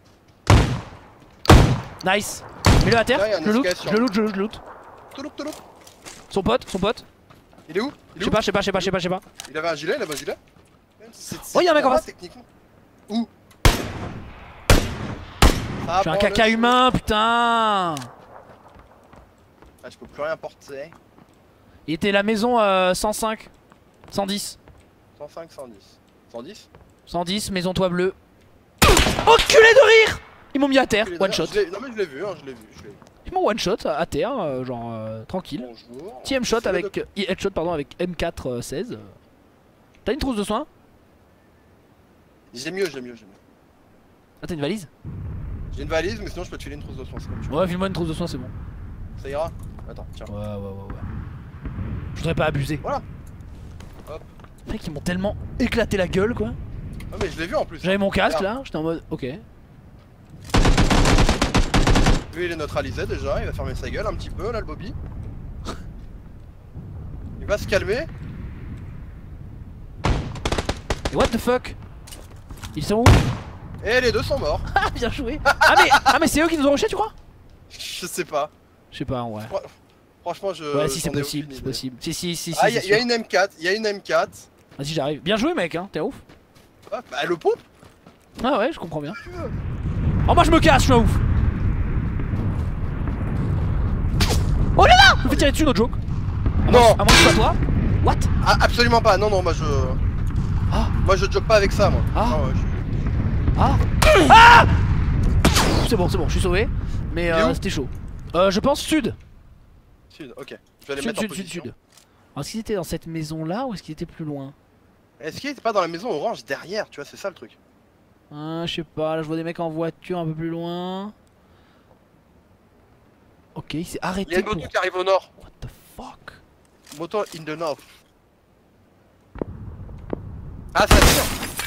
Nice. Mets-le à terre. Là, il y a un Je le loot. escalade sur- Je le loot. Touloup. Son pote. Il est où? Je sais pas. Il avait un gilet, Oh, y'a un mec en face. Techniquement. Où? Je suis un caca humain, putain. Ah, je peux plus rien porter. Il était la maison 105. 110. 105, 110. 110? 110, maison toit bleu. Enculé de rire. Ils m'ont mis à terre, one shot. Non mais je l'ai vu, je l'ai vu. Ils m'ont one shot à terre, genre tranquille. Bonjour. Petit headshot avec, headshot pardon, avec M4 16. T'as une trousse de soins? J'ai mieux. Ah, t'as une valise? J'ai une valise, mais sinon je peux te filer une trousse de soins. Ouais, file-moi une trousse de soins, c'est bon. Ça ira? Attends, tiens. Ouais. Je voudrais pas abuser. Voilà. Hop. Les mecs, ils m'ont tellement éclaté la gueule, quoi. Ah, mais je l'ai vu en plus. J'avais mon casque là, j'étais en mode ok. Lui il est neutralisé déjà, il va fermer sa gueule un petit peu là le Bobby. Il va se calmer. Et what the fuck? Ils sont où? Et les deux sont morts. Ah, bien joué. Ah mais c'est eux qui nous ont rushé, tu crois? Je sais pas. Je sais pas en vrai. Franchement je... Ouais, si c'est j'en ai possible, aucune c'est idée. possible. Si. Ah y'a une M4, Vas-y, j'arrive. Bien joué mec, hein, t'es ouf. Ah, bah le pompe. Ah ouais, je comprends bien. Oh, moi je me casse, je suis un ouf. Oh là là! Je me fais tirer dessus, notre joke. Non. À moins que ce soit toi. What? Ah, absolument pas, non moi je... Ah. Moi je joke pas avec ça moi. Ah. Non, ouais, Ah! Ah! C'est bon, je suis sauvé. Mais Il est où? c'était chaud. Je pense sud. Sud, ok. Je vais les mettre en position. Sud. Alors, est-ce qu'il était dans cette maison là ou est-ce qu'il était plus loin? Est-ce qu'il était pas dans la maison orange derrière, tu vois, c'est ça le truc. Je sais pas, là je vois des mecs en voiture un peu plus loin. Ok, il s'est arrêté. Il y a une moto qui arrive au nord. What the fuck? Moto in the north. Ah, ça tire.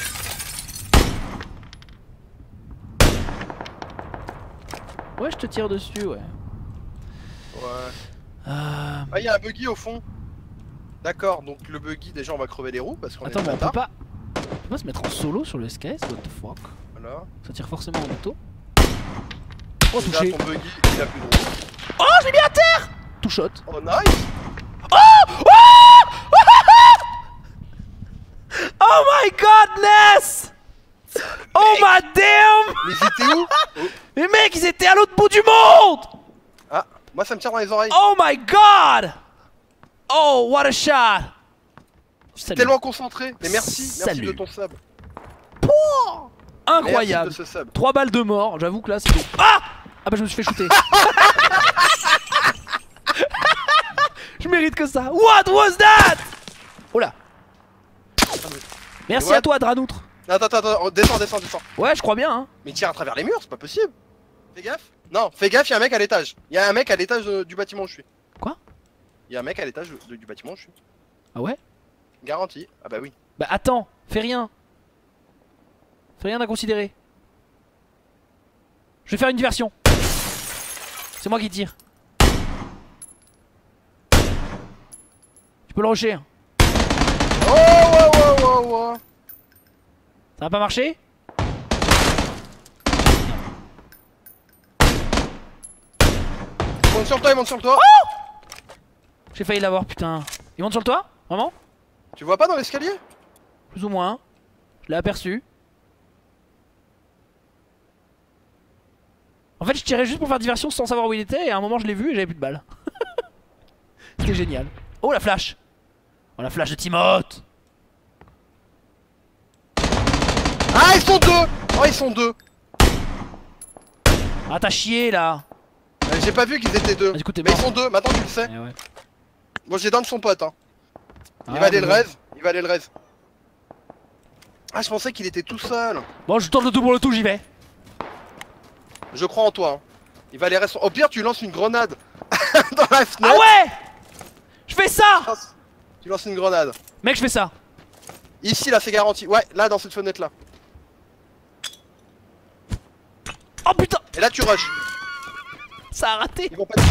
Ouais, je te tire dessus, ouais. Ouais. Ah, il y a un buggy au fond. D'accord, donc le buggy, déjà on va crever les roues parce qu'on est Attends, des mais on peut bâtards. pas se mettre en solo sur le SKS? What the fuck? Voilà. Ça tire forcément en moto. Oh, Déjà, touché. ton buggy, il a plus de roues. Oh, je l'ai mis à terre! Tout shot. Oh, nice. Oh my godness! Oh my damn! Mais ils étaient où? Oh. Les mecs, ils étaient à l'autre bout du monde! Ah, moi ça me tire dans les oreilles. Oh my god! Oh, what a shot! Salut. Tellement concentré. Mais merci Salut. de ton sub. Incroyable. Merci de ce sub. 3 balles de mort, j'avoue que là c'est... Ah! Ah bah je me suis fait shooter. Je mérite que ça. What was that? Oh là. Merci What? à toi Dranoutre. Attends, descends. Ouais, je crois bien hein. Mais il tire à travers les murs, c'est pas possible. Fais gaffe. Non, fais gaffe, y'a un mec à l'étage. Y'a un mec à l'étage du bâtiment où je suis. Quoi? Y'a un mec à l'étage du bâtiment où je suis. Ah ouais? Garanti. Ah bah oui. Bah attends, fais rien. Fais rien à considérer. Je vais faire une diversion. C'est moi qui tire. Tu peux le rusher. Oh. Ça va pas marcher? Il monte sur toi. J'ai failli l'avoir, putain. Il monte sur le toit? Vraiment? Tu vois pas dans l'escalier? Plus ou moins. Je l'ai aperçu. En fait, je tirais juste pour faire diversion sans savoir où il était et à un moment je l'ai vu et j'avais plus de balles. C'était génial. Oh la flash! Oh la flash de Timothée! Ah, ils sont deux. Oh, ils sont deux. Ah, t'as chié là! J'ai pas vu qu'ils étaient deux. Ah, du coup, t'es Mais mort. ils sont deux, maintenant tu le sais. Eh ouais. Bon, j'ai down son pote. Hein. Il Ah, va aller mais le bon. raise. Ah, je pensais qu'il était tout seul. Bon, je tente le tout pour le tout, j'y vais. Je crois en toi. Hein. Il va aller rester. Au pire, tu lances une grenade dans la fenêtre. Ah ouais! Je fais ça! Tu lances une grenade. Mec, je fais ça. Ici, là, c'est garanti. Ouais, là, dans cette fenêtre là. Oh putain! Et là, tu rushes. Ça a raté! Ils vont pas.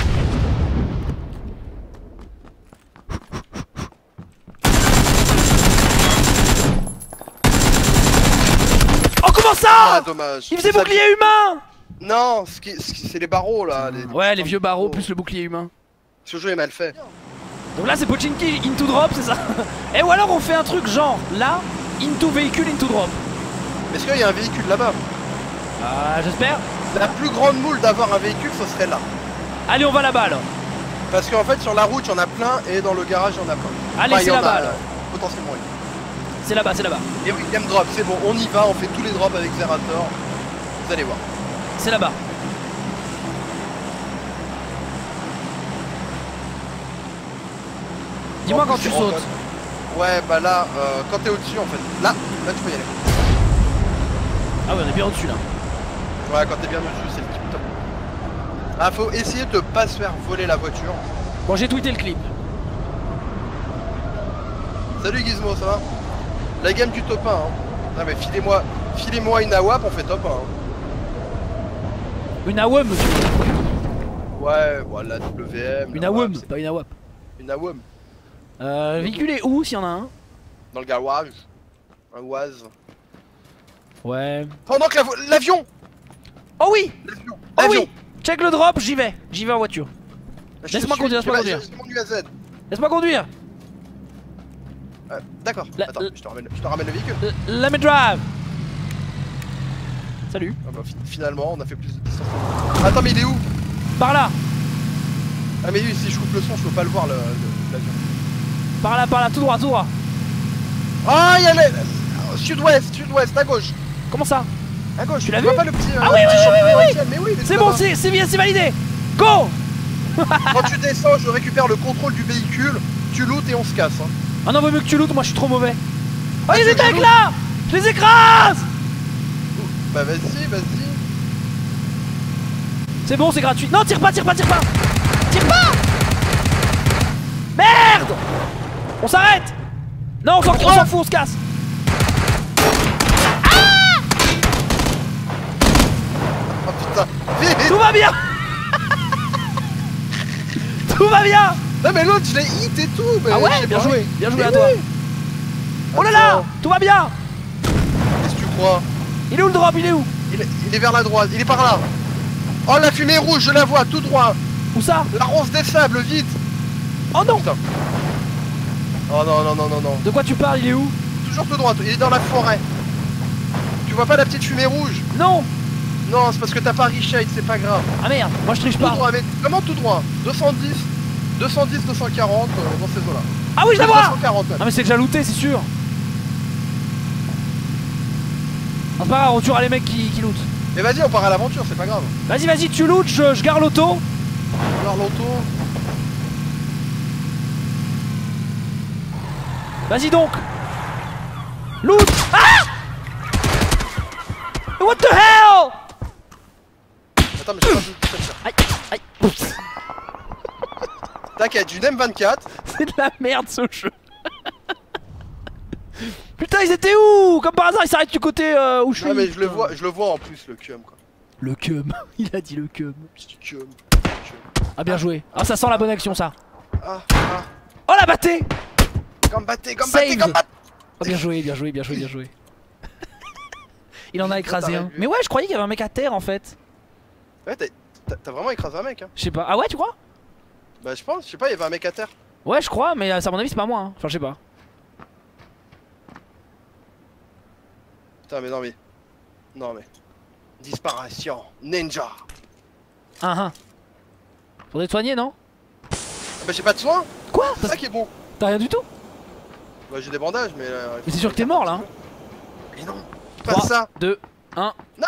Oh, comment ça? Ah, dommage. Il faisait Ça- bouclier humain! Non, c'est les barreaux là. Ouais, les vieux barreaux plus le bouclier humain. Ce jeu est mal fait. Donc là, c'est Pochinki into drop, c'est ça? Et ou alors on fait un truc genre là, into véhicule, into drop. Est-ce qu'il y a un véhicule là-bas? Ah, j'espère. La plus grande moule d'avoir un véhicule, ce serait là. Allez, on va là-bas là. Parce qu'en fait, sur la route, il y en a plein et dans le garage, il y en a plein. Allez, Enfin, il c'est y en là-bas a, là. potentiellement, oui. C'est là-bas, c'est là-bas. Et oui, game drop, c'est bon, on y va, on fait tous les drops avec Zerator. Vous allez voir. C'est là-bas. Dis-moi En quand plus, tu c'est sautes. Ouais, bah là, quand t'es au-dessus, en fait. Là, tu peux y aller. Ah ouais, on est bien au-dessus là. Ouais, quand t'es bien au-dessus, c'est le tip top. Ah, faut essayer de pas se faire voler la voiture. Bon, j'ai tweeté le clip. Salut Gizmo, ça va? La game du top 1, hein. Ah mais filez-moi une AWAP, on fait top 1. Hein. Une AWM, monsieur. Ouais, voilà, WM. Une AWM, pas une AWAP. Une AWM. Véhicule est où s'il y en a un? Dans le garage. Un Oise. Ouais. Pendant que l'avion. Oh oui! L'avion. Oh L'avion. oui! Check le drop, j'y vais. J'y vais en voiture. Laisse-moi conduire, laisse-moi conduire. J'ai mon UAZ. Laisse-moi conduire. D'accord. Attends, je te ramène le véhicule. Let me drive. Salut. Ah bah, finalement, on a fait plus de distance. Attends, mais il est où? Par là. Ah mais oui, si je coupe le son, je peux pas le voir l'avion. Par là, tout droit, tout droit. Ah, il y a sud-ouest, à gauche. Comment ça? À gauche. Tu l'as vois vu? pas le petit. Ah oui, petit oui, champion oui. ciel, mais oui, il est C'est là-bas. bon, c'est validé. Go! Quand tu descends, je récupère le contrôle du véhicule, tu lootes et on se casse. Hein. Ah non, vaut mieux que tu lootes, moi je suis trop mauvais. Oh, Ah, il y a des tu mecs lootes? là! Je les écrase! Bah vas-y. C'est bon, c'est gratuit. Non, tire pas! Tire pas! Merde! On s'arrête! Non, on s'en fout, on se casse! Oh putain, vite. Tout va bien! Tout va bien! Non mais l'autre, je l'ai hit et tout. Mais Ah ouais, j'ai bien pas- joué Mais à toi. oui. Oh là là! Attends, Tout va bien! qu'est-ce que tu crois? Il est où le drop? Il est où? Il est vers la droite, il est par là. Oh la fumée rouge, je la vois, tout droit. Où ça? La ronce des sables, vite. Oh non! Putain. Oh non. De quoi tu parles? Il est où? Toujours tout droit, il est dans la forêt. Tu vois pas la petite fumée rouge? Non! Non, c'est parce que t'as pas reshade, c'est pas grave. Ah merde, moi je triche Tout pas. droit, mais comment tout droit? 210, 240 dans ces eaux-là. Ah oui, je la vois! 240 même. Ah mais c'est déjà looté, c'est sûr. Ah, c'est pas grave, on tuera les mecs qui lootent. Mais vas-y, on part à l'aventure, c'est pas grave. Vas-y, tu lootes, je garde l'auto. Alors l'auto. Vas-y donc. Loot. Ah! What the hell? Attends, mais j'ai pas vu ça. Aïe. T'inquiète, une M24. C'est de la merde ce jeu. Putain, ils étaient où? Comme par hasard, ils s'arrêtent du côté où je suis. Ah mais je le vois en plus le cum quoi. Le cum. Il a dit le cum. Petit cum. Ah bien joué. Ah ça sent la bonne action ça. Ah. Oh la battée. Gambaté. Saved. Oh bien joué. Il en a écrasé un. Mais ouais, je croyais qu'il y avait un mec à terre en fait. Ouais, t'as vraiment écrasé un mec hein. Je sais pas. Ah ouais, tu crois? Bah je sais pas, il y avait un mec à terre. Ouais, je crois, mais à mon avis, c'est pas moi. Hein. Enfin, je sais pas. Putain mais non mais. Disparition. Ninja. Faudrait te soigner, non? Ah bah j'ai pas de soin. Quoi? C'est ça qui est bon. T'as rien du tout? Bah j'ai des bandages mais... Mais c'est sûr que t'es mort là. Hein. Mais non. Pas 3, ça. 2, 1. Non.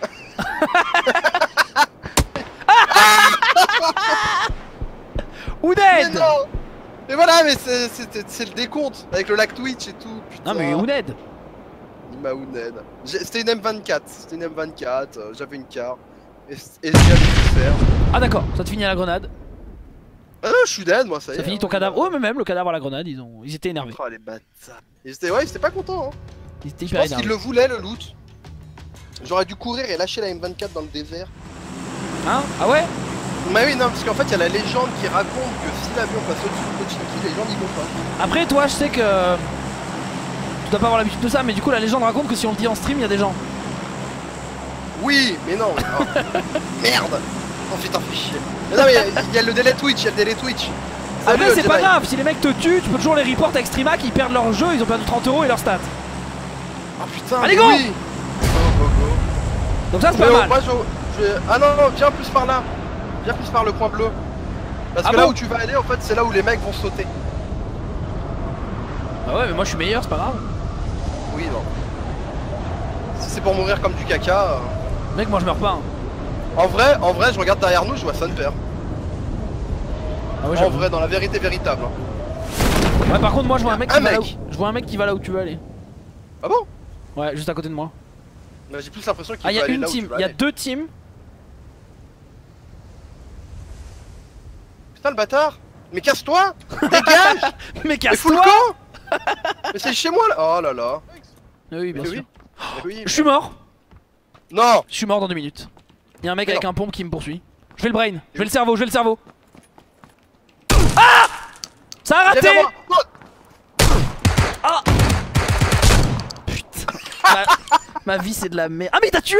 Ou Mais dead. non. Mais voilà, mais c'est le décompte avec le lac Twitch et tout. Putain. Non mais ou dead. Il m'a Ouned. C'était une M24, j'avais une car. Et j'ai allé tout faire. Ah d'accord, ça te finit à la grenade. Ah non, je suis dead moi, ça y est. Ça finit ton cadavre. Oh mais même le cadavre à la grenade, ils étaient énervés. Oh les bâtards. Ils étaient pas contents hein. Ils étaient Je hyper pense qu'ils énervés. le voulaient le loot. J'aurais dû courir et lâcher la M24 dans le désert. Hein? Ah ouais? Mais oui non, parce qu'en fait il y a la légende qui raconte que si l'avion passe au-dessus de Pochinki, les gens n'y vont pas. Après toi je sais que... Tu dois pas avoir l'habitude de ça, mais du coup la légende raconte que si on le dit en stream, il y a des gens. Oui, mais non. Oh. Merde. Oh putain, fais chier. Mais non mais il y a le délai Twitch, Après Salut, c'est pas Jedi. grave, si les mecs te tuent, tu peux toujours les report avec Streamac, ils perdent leur jeu, ils ont perdu 30 € et leur stat. Ah putain, Allez, mais go. oui. Go, go, go. Donc ça c'est Mais pas mal. moi Ah non, non, viens plus par là. Viens plus par le coin bleu. Parce Ah que là bon où tu vas aller, en fait, c'est là où les mecs vont sauter. Bah ouais mais moi je suis meilleur, c'est pas grave. Oui, non. Si c'est pour mourir comme du caca... Mec moi je meurs pas hein. En vrai, je regarde derrière nous, je vois Sunper. Ah ouais En j'avoue. vrai, dans la vérité véritable. Hein. Ouais par contre moi je vois un mec qui Un va là où... mec. Je vois un mec qui va là où tu veux aller. Ah bon? Ouais juste à côté de moi. Mais j'ai plus l'impression qu'il Ah va y'a aller une là où tu team, vas y'a aller. 2 teams. Putain le bâtard. Mais casse-toi. Dégage. Mais Mais fous le casse-toi. camp. Mais c'est chez moi là. Oh là là. Oui bien Mais sûr. oui. Mais oui. Je suis mort. Non. Je suis mort dans 2 minutes. Y'a un mec Mais avec non. un pompe qui me poursuit. Je fais le brain, je fais le cerveau, je fais le cerveau. Ah. Ça a raté. Viens vers moi. Ah. Putain. Ma vie c'est de la merde. Ah mais il t'a tué.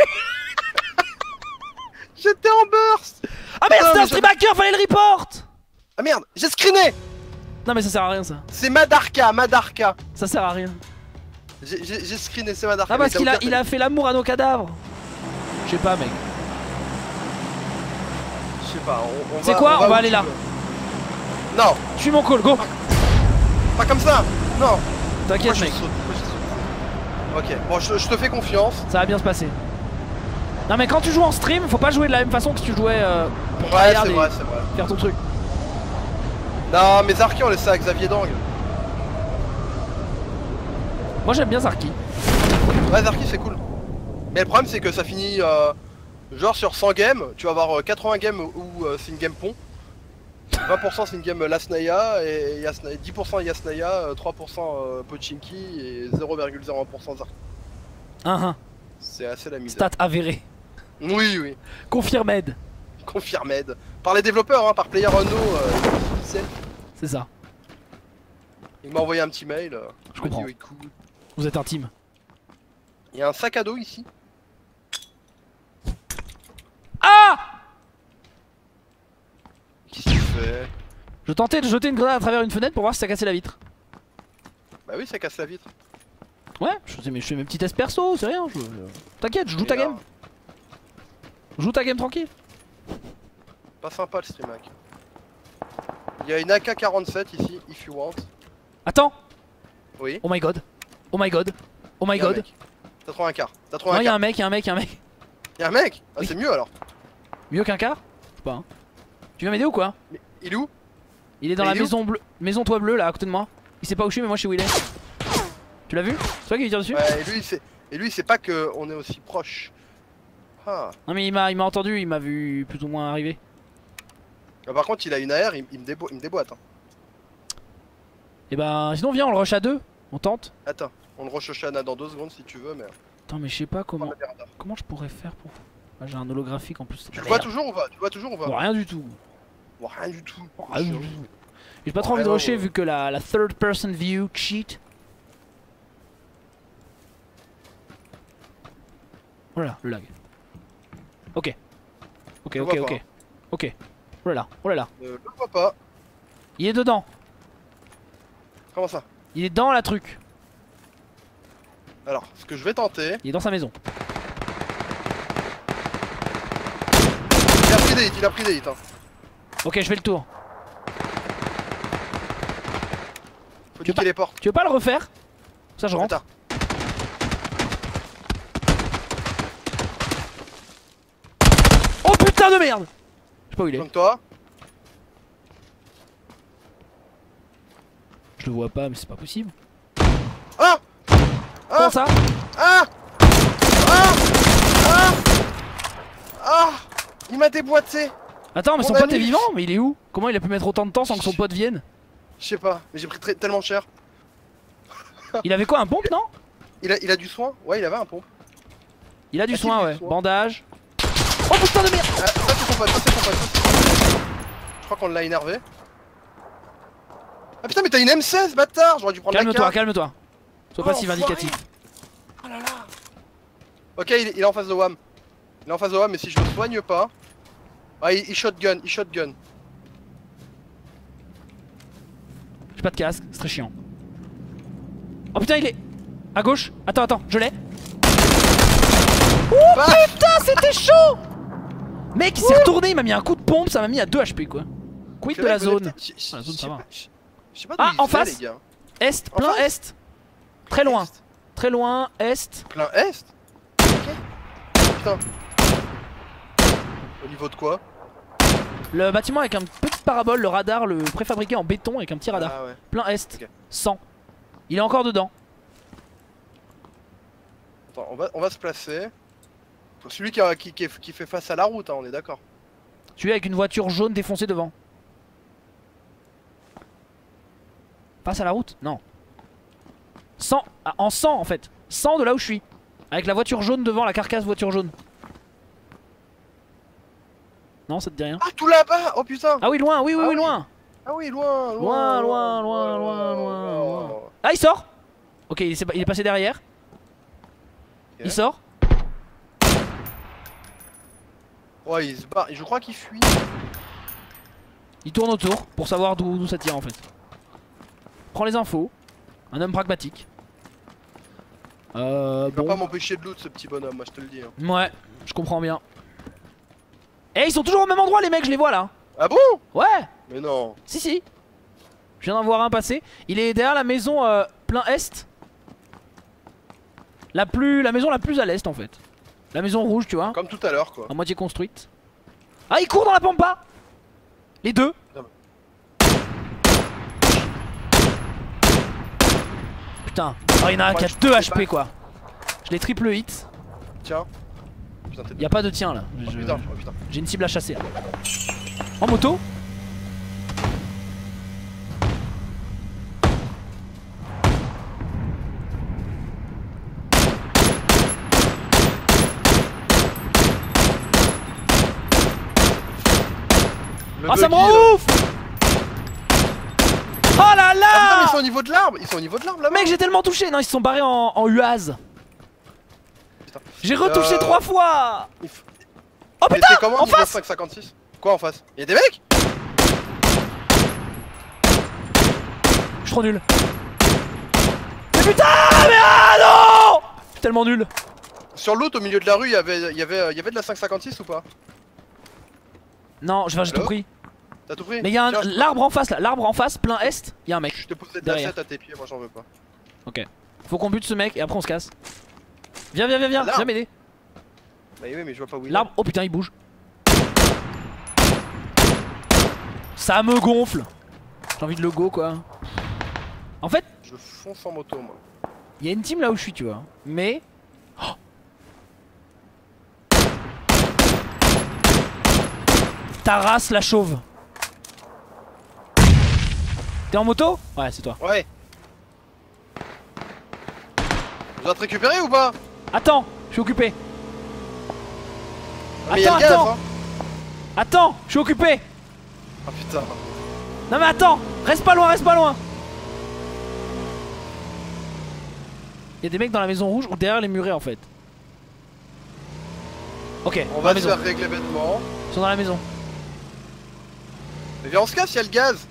J'étais en burst. Ah merde Putain, c'était un mais stream hacker, fallait le report. Ah merde, j'ai screené. Non mais ça sert à rien ça. C'est Madarka, Madarka. Ça sert à rien. J'ai screené, c'est Madarka. Ah parce Mais qu'il t'as il a fait l'amour à nos cadavres. Je sais pas mec. Je sais pas, C'est quoi? On va où aller tu là. veux. Non, Suis mon call, go. pas comme ça. Non. T'inquiète Pourquoi mec, je saute Pourquoi je saute Ok, bon, je te fais confiance. ça va bien se passer. Non mais quand tu joues en stream, faut pas jouer de la même façon que si tu jouais pour Ouais, tryhard c'est et vrai, c'est vrai. faire ton truc. Non, mais Zarki, on laisse ça à Xavier Dang. Moi j'aime bien Zarki. Ouais, Zarki, c'est cool. Mais le problème, c'est que ça finit genre sur 100 games. Tu vas avoir 80 games où c'est une game pont. 20% c'est une game Lasnaya et 10% Yasnaya, 3% Pochinki et 0,01% Zarki. C'est assez la misère. Stat avéré. Oui, oui. Confirmed. Confirmed. Par les développeurs, hein, par PlayerUnknown officiel. C'est ça. Il m'a envoyé un petit mail. Je Il m'a dit, comprends. oui, cool. Vous êtes un team. Il y a un sac à dos ici. Ah. Qu'est-ce qu'il fait? Je tentais de jeter une grenade à travers une fenêtre pour voir si ça cassait la vitre. Bah oui, ça casse la vitre. Ouais, je fais mes petits tests perso, c'est rien. T'inquiète, je joue ta Et là, game. Joue ta game tranquille. Pas sympa le stream hack. Il y a une AK-47 ici, if you want. Attends. Oui. Oh my god. Oh my god. Oh my Il y a un god. mec. T'as trouvé un quart. T'as trouvé Non, un y'a quart. un mec, y'a un mec, y'a un mec. Y'a un mec. Ah, Oui. c'est mieux alors. Mieux qu'un quart? Je sais pas. Hein. Tu viens m'aider ou quoi? Mais il est où? Il est dans Mais la il est où maison bleue, maison toit bleu là à côté de moi. Il sait pas où je suis mais moi je sais où il est. Tu l'as vu? C'est toi qui lui tire dessus? Ouais, et lui, il sait pas que on est aussi proche. Ah. Non mais il m'a entendu, il m'a vu plus ou moins arriver. Ah, par contre, il a une AR, il me déboîte. Hein. Et ben sinon viens on le rush à deux. On tente. Attends, on le rush au Shana dans 2 secondes si tu veux, mais. Attends mais je sais pas comment. On a des radars. Comment je pourrais faire pour. Ah, j'ai un holographique en plus. Tu le vois toujours ou pas? Tu le vois toujours ou pas? Bon, rien du tout. Bon, rien du tout. Rien du tout. J'ai pas trop envie de Vraiment, rusher vu que la third person view cheat. Voilà, le lag. Ok. Ok, Je ok, vois ok. pas. Ok. Oh là là, oh là là. Je le vois pas. Il est dedans. Comment ça? Il est dans la truc. Alors, ce que je vais tenter. Il est dans sa maison. Il a pris des hits, il a pris des hits. Hein. Ok, je fais le tour. Faut Tu veux niquer les portes. Tu veux pas le refaire? Ça, je rentre. Attends. Oh putain de merde! Je sais pas où il est. Donc toi. Je le vois pas, mais c'est pas possible. Ah! Comment ça? Ah! Ah! Ah! Ah! Il m'a déboîté! Attends, mais son Mon pote est ami. vivant? Mais il est où? Comment il a pu mettre autant de temps sans que son pote vienne? Je sais pas, mais j'ai pris tellement cher. Il avait quoi, un pompe, non? Il a du soin? Ouais, il avait un pompe. Il a du Ah, si, soin, du ouais. soin. Bandage. Oh putain de merde! Ah, ça c'est son pote, ça c'est son pote. ça, c'est son pote. Je crois qu'on l'a énervé. Ah putain, mais t'as une M16, bâtard! J'aurais dû prendre la Calme-toi, carte. calme-toi. Sois pas Oh, si enfoiré. vindicatif. Oh là là. Ok, il est en face de WAM. Il est en face de WAM, mais si je le soigne pas. Ah, il shotgun, il shotgun. J'ai pas de casque, c'est très chiant. Oh putain, il est. À gauche. Attends, je l'ai. Oh putain, c'était chaud. Mec, il s'est retourné, il m'a mis un coup de pompe, ça m'a mis à 2 HP quoi. Quid de la zone. Ah, la zone, ça va. Je sais pas Ah, d'où en ils venaient, face. les gars. Est, En plein face. est. Très loin. Est. Très loin, est. Plein est. Ok. Putain. Au niveau de quoi? Le bâtiment avec un petit parabole, le radar, le préfabriqué en béton avec un petit radar. Ah ouais. Plein est. Ok. 100. Il est encore dedans. Attends, on va se placer. Faut celui qui fait face à la route, hein, on est d'accord. Celui avec une voiture jaune défoncée devant. Face à la route? Non. 100. Ah, en 100 en fait. 100 de là où je suis. Avec la voiture jaune devant, la carcasse voiture jaune. Non, ça te dit rien? Ah, tout là-bas. Oh putain. Ah oui, loin, oui, oui, Ah oui, oui. loin. Ah oui, loin. Loin. Ah, il sort. Ok, il est passé derrière. Il sort. Ouais, il se barre. Je crois qu'il fuit. Il tourne autour pour savoir d'où ça tire en fait. Prends les infos. Un homme pragmatique. Il va Bon. pas m'empêcher de loot ce petit bonhomme, moi je te le dis. Hein. Ouais, je comprends bien. Eh, ils sont toujours au même endroit les mecs, je les vois là. Ah bon? Ouais. Mais non. Si. Je viens d'en voir un passer. Il est derrière la maison plein est. La maison la plus à l'est en fait. La maison rouge, tu vois. Comme tout à l'heure quoi. À moitié construite. Ah, il court dans la pampa. Les deux. Putain. Oh, il y en a un qui a 2 HP quoi. Je l'ai triple hit. Tiens. Putain, t'es... Y'a pas de tien là. Oh, putain, oh, putain. J'ai une cible à chasser là. En moto. Le Ah, ça me buggy, rend là. ouf. Oh là Ah putain, mais ils là. sont au niveau de l'arbre. Ils sont au niveau de l'arbre là-bas. Mec, j'ai tellement touché. Non, ils se sont barrés en UAZ. Putain. J'ai retouché 3 fois. Il f- Oh Mais putain, c'est comment en niveau face. 556? Quoi en face? Y'a des mecs? Je suis trop nul. Mais putain, mais ah non. Je suis tellement nul. Sur l'autre au milieu de la rue, il y avait de la 556 ou pas? Non, j'ai tout Allô pris. T'as tout pris? Mais y'a Tiens, l'arbre en face là, l'arbre en face, plein est, y'a un mec. je te posais de la derrière. 7 à tes pieds, moi j'en veux pas. Ok. Faut qu'on bute ce mec et après on se casse. Viens, viens L'arbre. m'aider. Bah oui, mais je vois pas où il est. L'arbre, oh putain, il bouge. Ça me gonfle. J'ai envie de le go quoi. En fait, Je fonce en moto moi. il y a une team là où je suis, tu vois. Mais. Oh. Ta race la chauve. T'es en moto? Ouais, c'est toi. Ouais. Je dois te récupérer ou pas? Attends, je suis occupé. Ah, mais y'a le gaz attends. hein. Attends, je suis occupé. Ah putain. Non mais attends, reste pas loin, reste pas loin. Y'a des mecs dans la maison rouge ou derrière les murets en fait. Ok, On dans va la se maison. faire régler bêtement. Ils sont dans la maison. Mais viens on se casse, y'a le gaz.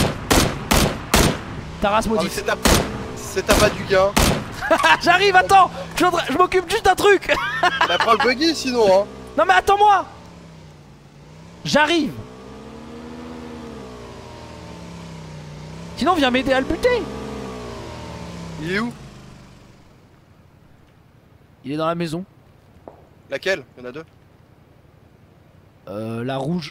Ta race Ah, mais maudite. c'est ta pas du gain. J'arrive, attends. Je m'occupe juste d'un truc. Bah prends le buggy sinon hein. Non mais attends-moi. J'arrive. Sinon viens m'aider à le buter. Il est où? Il est dans la maison. Laquelle? Y'en a deux. La rouge.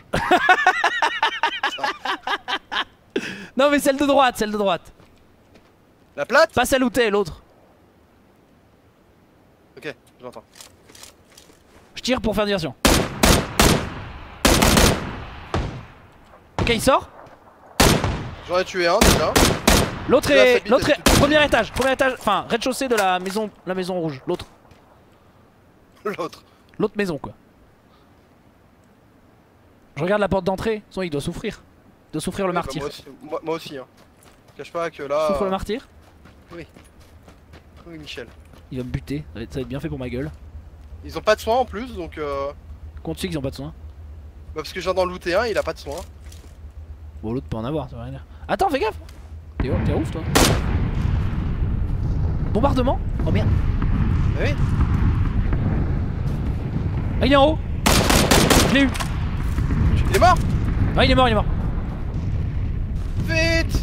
Non mais celle de droite, celle de droite. La plate? Pas celle où t'es, l'autre. Ok, j'entends. Je tire pour faire diversion. Ok, il sort. J'en ai tué un déjà. L'autre Là, est, ça l'autre bite, est premier étage, enfin rez-de-chaussée de la maison rouge. L'autre L'autre. maison quoi. Je regarde la porte d'entrée. Sinon il doit souffrir. Il doit souffrir le Oui, bah, martyr. moi aussi hein. Je cache pas que là. Souffre le martyr. Oui Michel. Il va me buter. Ça va être bien fait pour ma gueule. Ils ont pas de soins en plus donc Compte tu sais qu'ils ont pas de soin. bah parce que j'ai d'en looter un, il a pas de soins. Bon l'autre peut en avoir, ça veut rien dire. Attends, fais gaffe. T'es ouf toi. Bombardement. Oh merde. Ah oui. Ah il est en haut. Je l'ai eu. Il est mort. Ah il est mort, il est mort. Vite.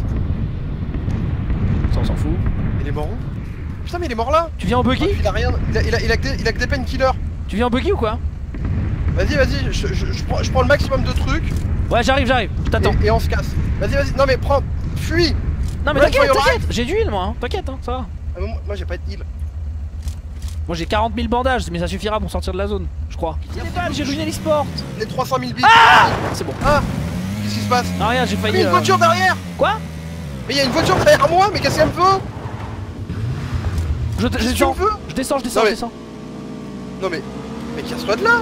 Ça on s'en fout. Il est mort où? Putain mais il est mort là. Tu viens en buggy? Il a rien, il a que des painkillers. Tu viens en buggy ou quoi? Vas-y, je prends le maximum de trucs Ouais j'arrive, je t'attends. et on se casse. Vas-y, non mais prends, fuis. Non mais Ouais, t'inquiète, soyons t'inquiète. J'ai du heal moi, hein. T'inquiète, hein, ça va. Ah, moi j'ai pas de heal. Moi j'ai 40 000 bandages, mais ça suffira pour sortir de la zone, je crois. J'ai des balles, j'ai ruiné l'e-sport. Les 300 000 bits. C'est bon. Ah, qu'est-ce qui se passe? Ah rien, j'ai Mais failli. il y a une voiture derrière. Quoi? Mais il y a une voiture derrière moi, mais qu'est-ce qu'elle me veut? Je Qu'est-ce que tu descends. me veux? Je descends. Non, mais- Non mais casse-toi de là.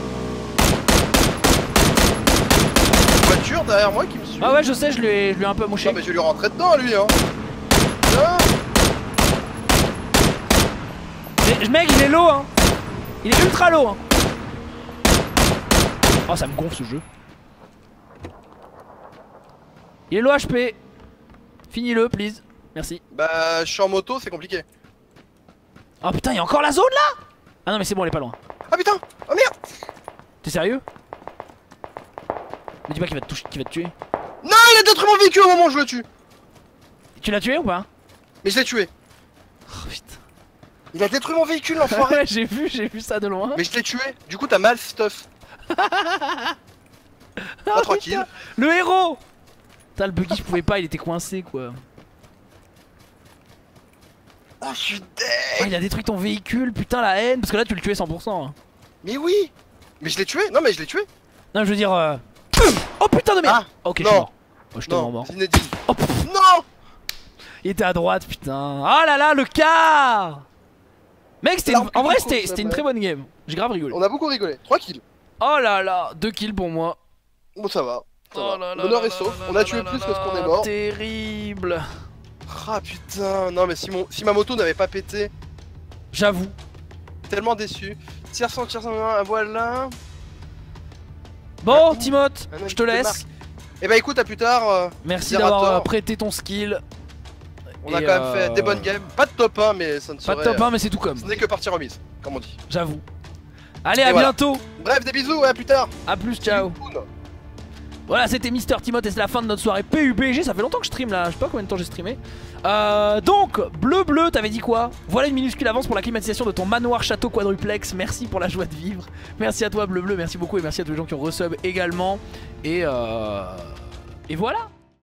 Une voiture derrière moi qui me suit. Ah ouais je sais, je lui ai un peu mouché. Non mais je vais lui rentrer dedans lui hein. Ah. Mais mec il est low hein. Il est ultra low hein. Oh ça me gonfle ce jeu. Il est low HP. Finis-le please. Merci. Bah je suis en moto, c'est compliqué. Oh putain y'a encore la zone là. Ah non mais c'est bon elle est pas loin. Ah putain. Oh merde. T'es sérieux? Me dis pas qu'il va te toucher, qu'il va te tuer. Non, il a détruit mon véhicule au moment où je le tue. Tu l'as tué ou pas? Mais je l'ai tué. Oh putain. Il a détruit mon véhicule l'enfoiré. Ouais j'ai vu ça de loin. Mais je l'ai tué. Du coup t'as mal stuff. Pas tranquille. Le héros. Putain le buggy je pouvais pas, il était coincé quoi. Ah je suis Oh, deg. il a détruit ton véhicule, putain la haine. Parce que là tu le tuais 100%. Hein. Mais oui. Mais je l'ai tué. Non mais je l'ai tué. Non je veux dire Oh putain de merde. Ah, ok je non. suis mort. Oh, je suis tellement Non, mort. Zinedine. Oh, pff, Non. il était à droite putain. Oh là là le car. Mec c'était L'arme en vrai que tu c'était trouves, une très bonne game. J'ai grave rigolé. On a beaucoup rigolé. 3 kills. Oh là là 2 kills pour moi. Bon ça va. Ça Oh va. là là L'honneur là est sauf. là On là a tué là plus là que ce qu'on est là, mort. Terrible. Ah putain. Non mais si ma moto n'avait pas pété. J'avoue. Tellement déçu. Tire 100, voilà. Bon Timoth, Un je ami te de laisse. marque. Et bah écoute à plus tard. Merci Zerator. d'avoir prêté ton skill. On a Et, quand même fait des bonnes games. Pas de top 1 mais ça ne Pas serait. de top 1 mais c'est tout comme. Ce n'est que partie remise, comme on dit. J'avoue. Allez Et à voilà. bientôt. Bref, des bisous et à plus tard. A plus ciao. Voilà c'était Mister Timoth et c'est la fin de notre soirée PUBG. Ça fait longtemps que je stream là, je sais pas combien de temps j'ai streamé. Donc bleu t'avais dit quoi? Voilà une minuscule avance pour la climatisation de ton manoir château quadruplex. Merci pour la joie de vivre. Merci à toi bleu, merci beaucoup et merci à tous les gens qui ont resub également. Et voilà.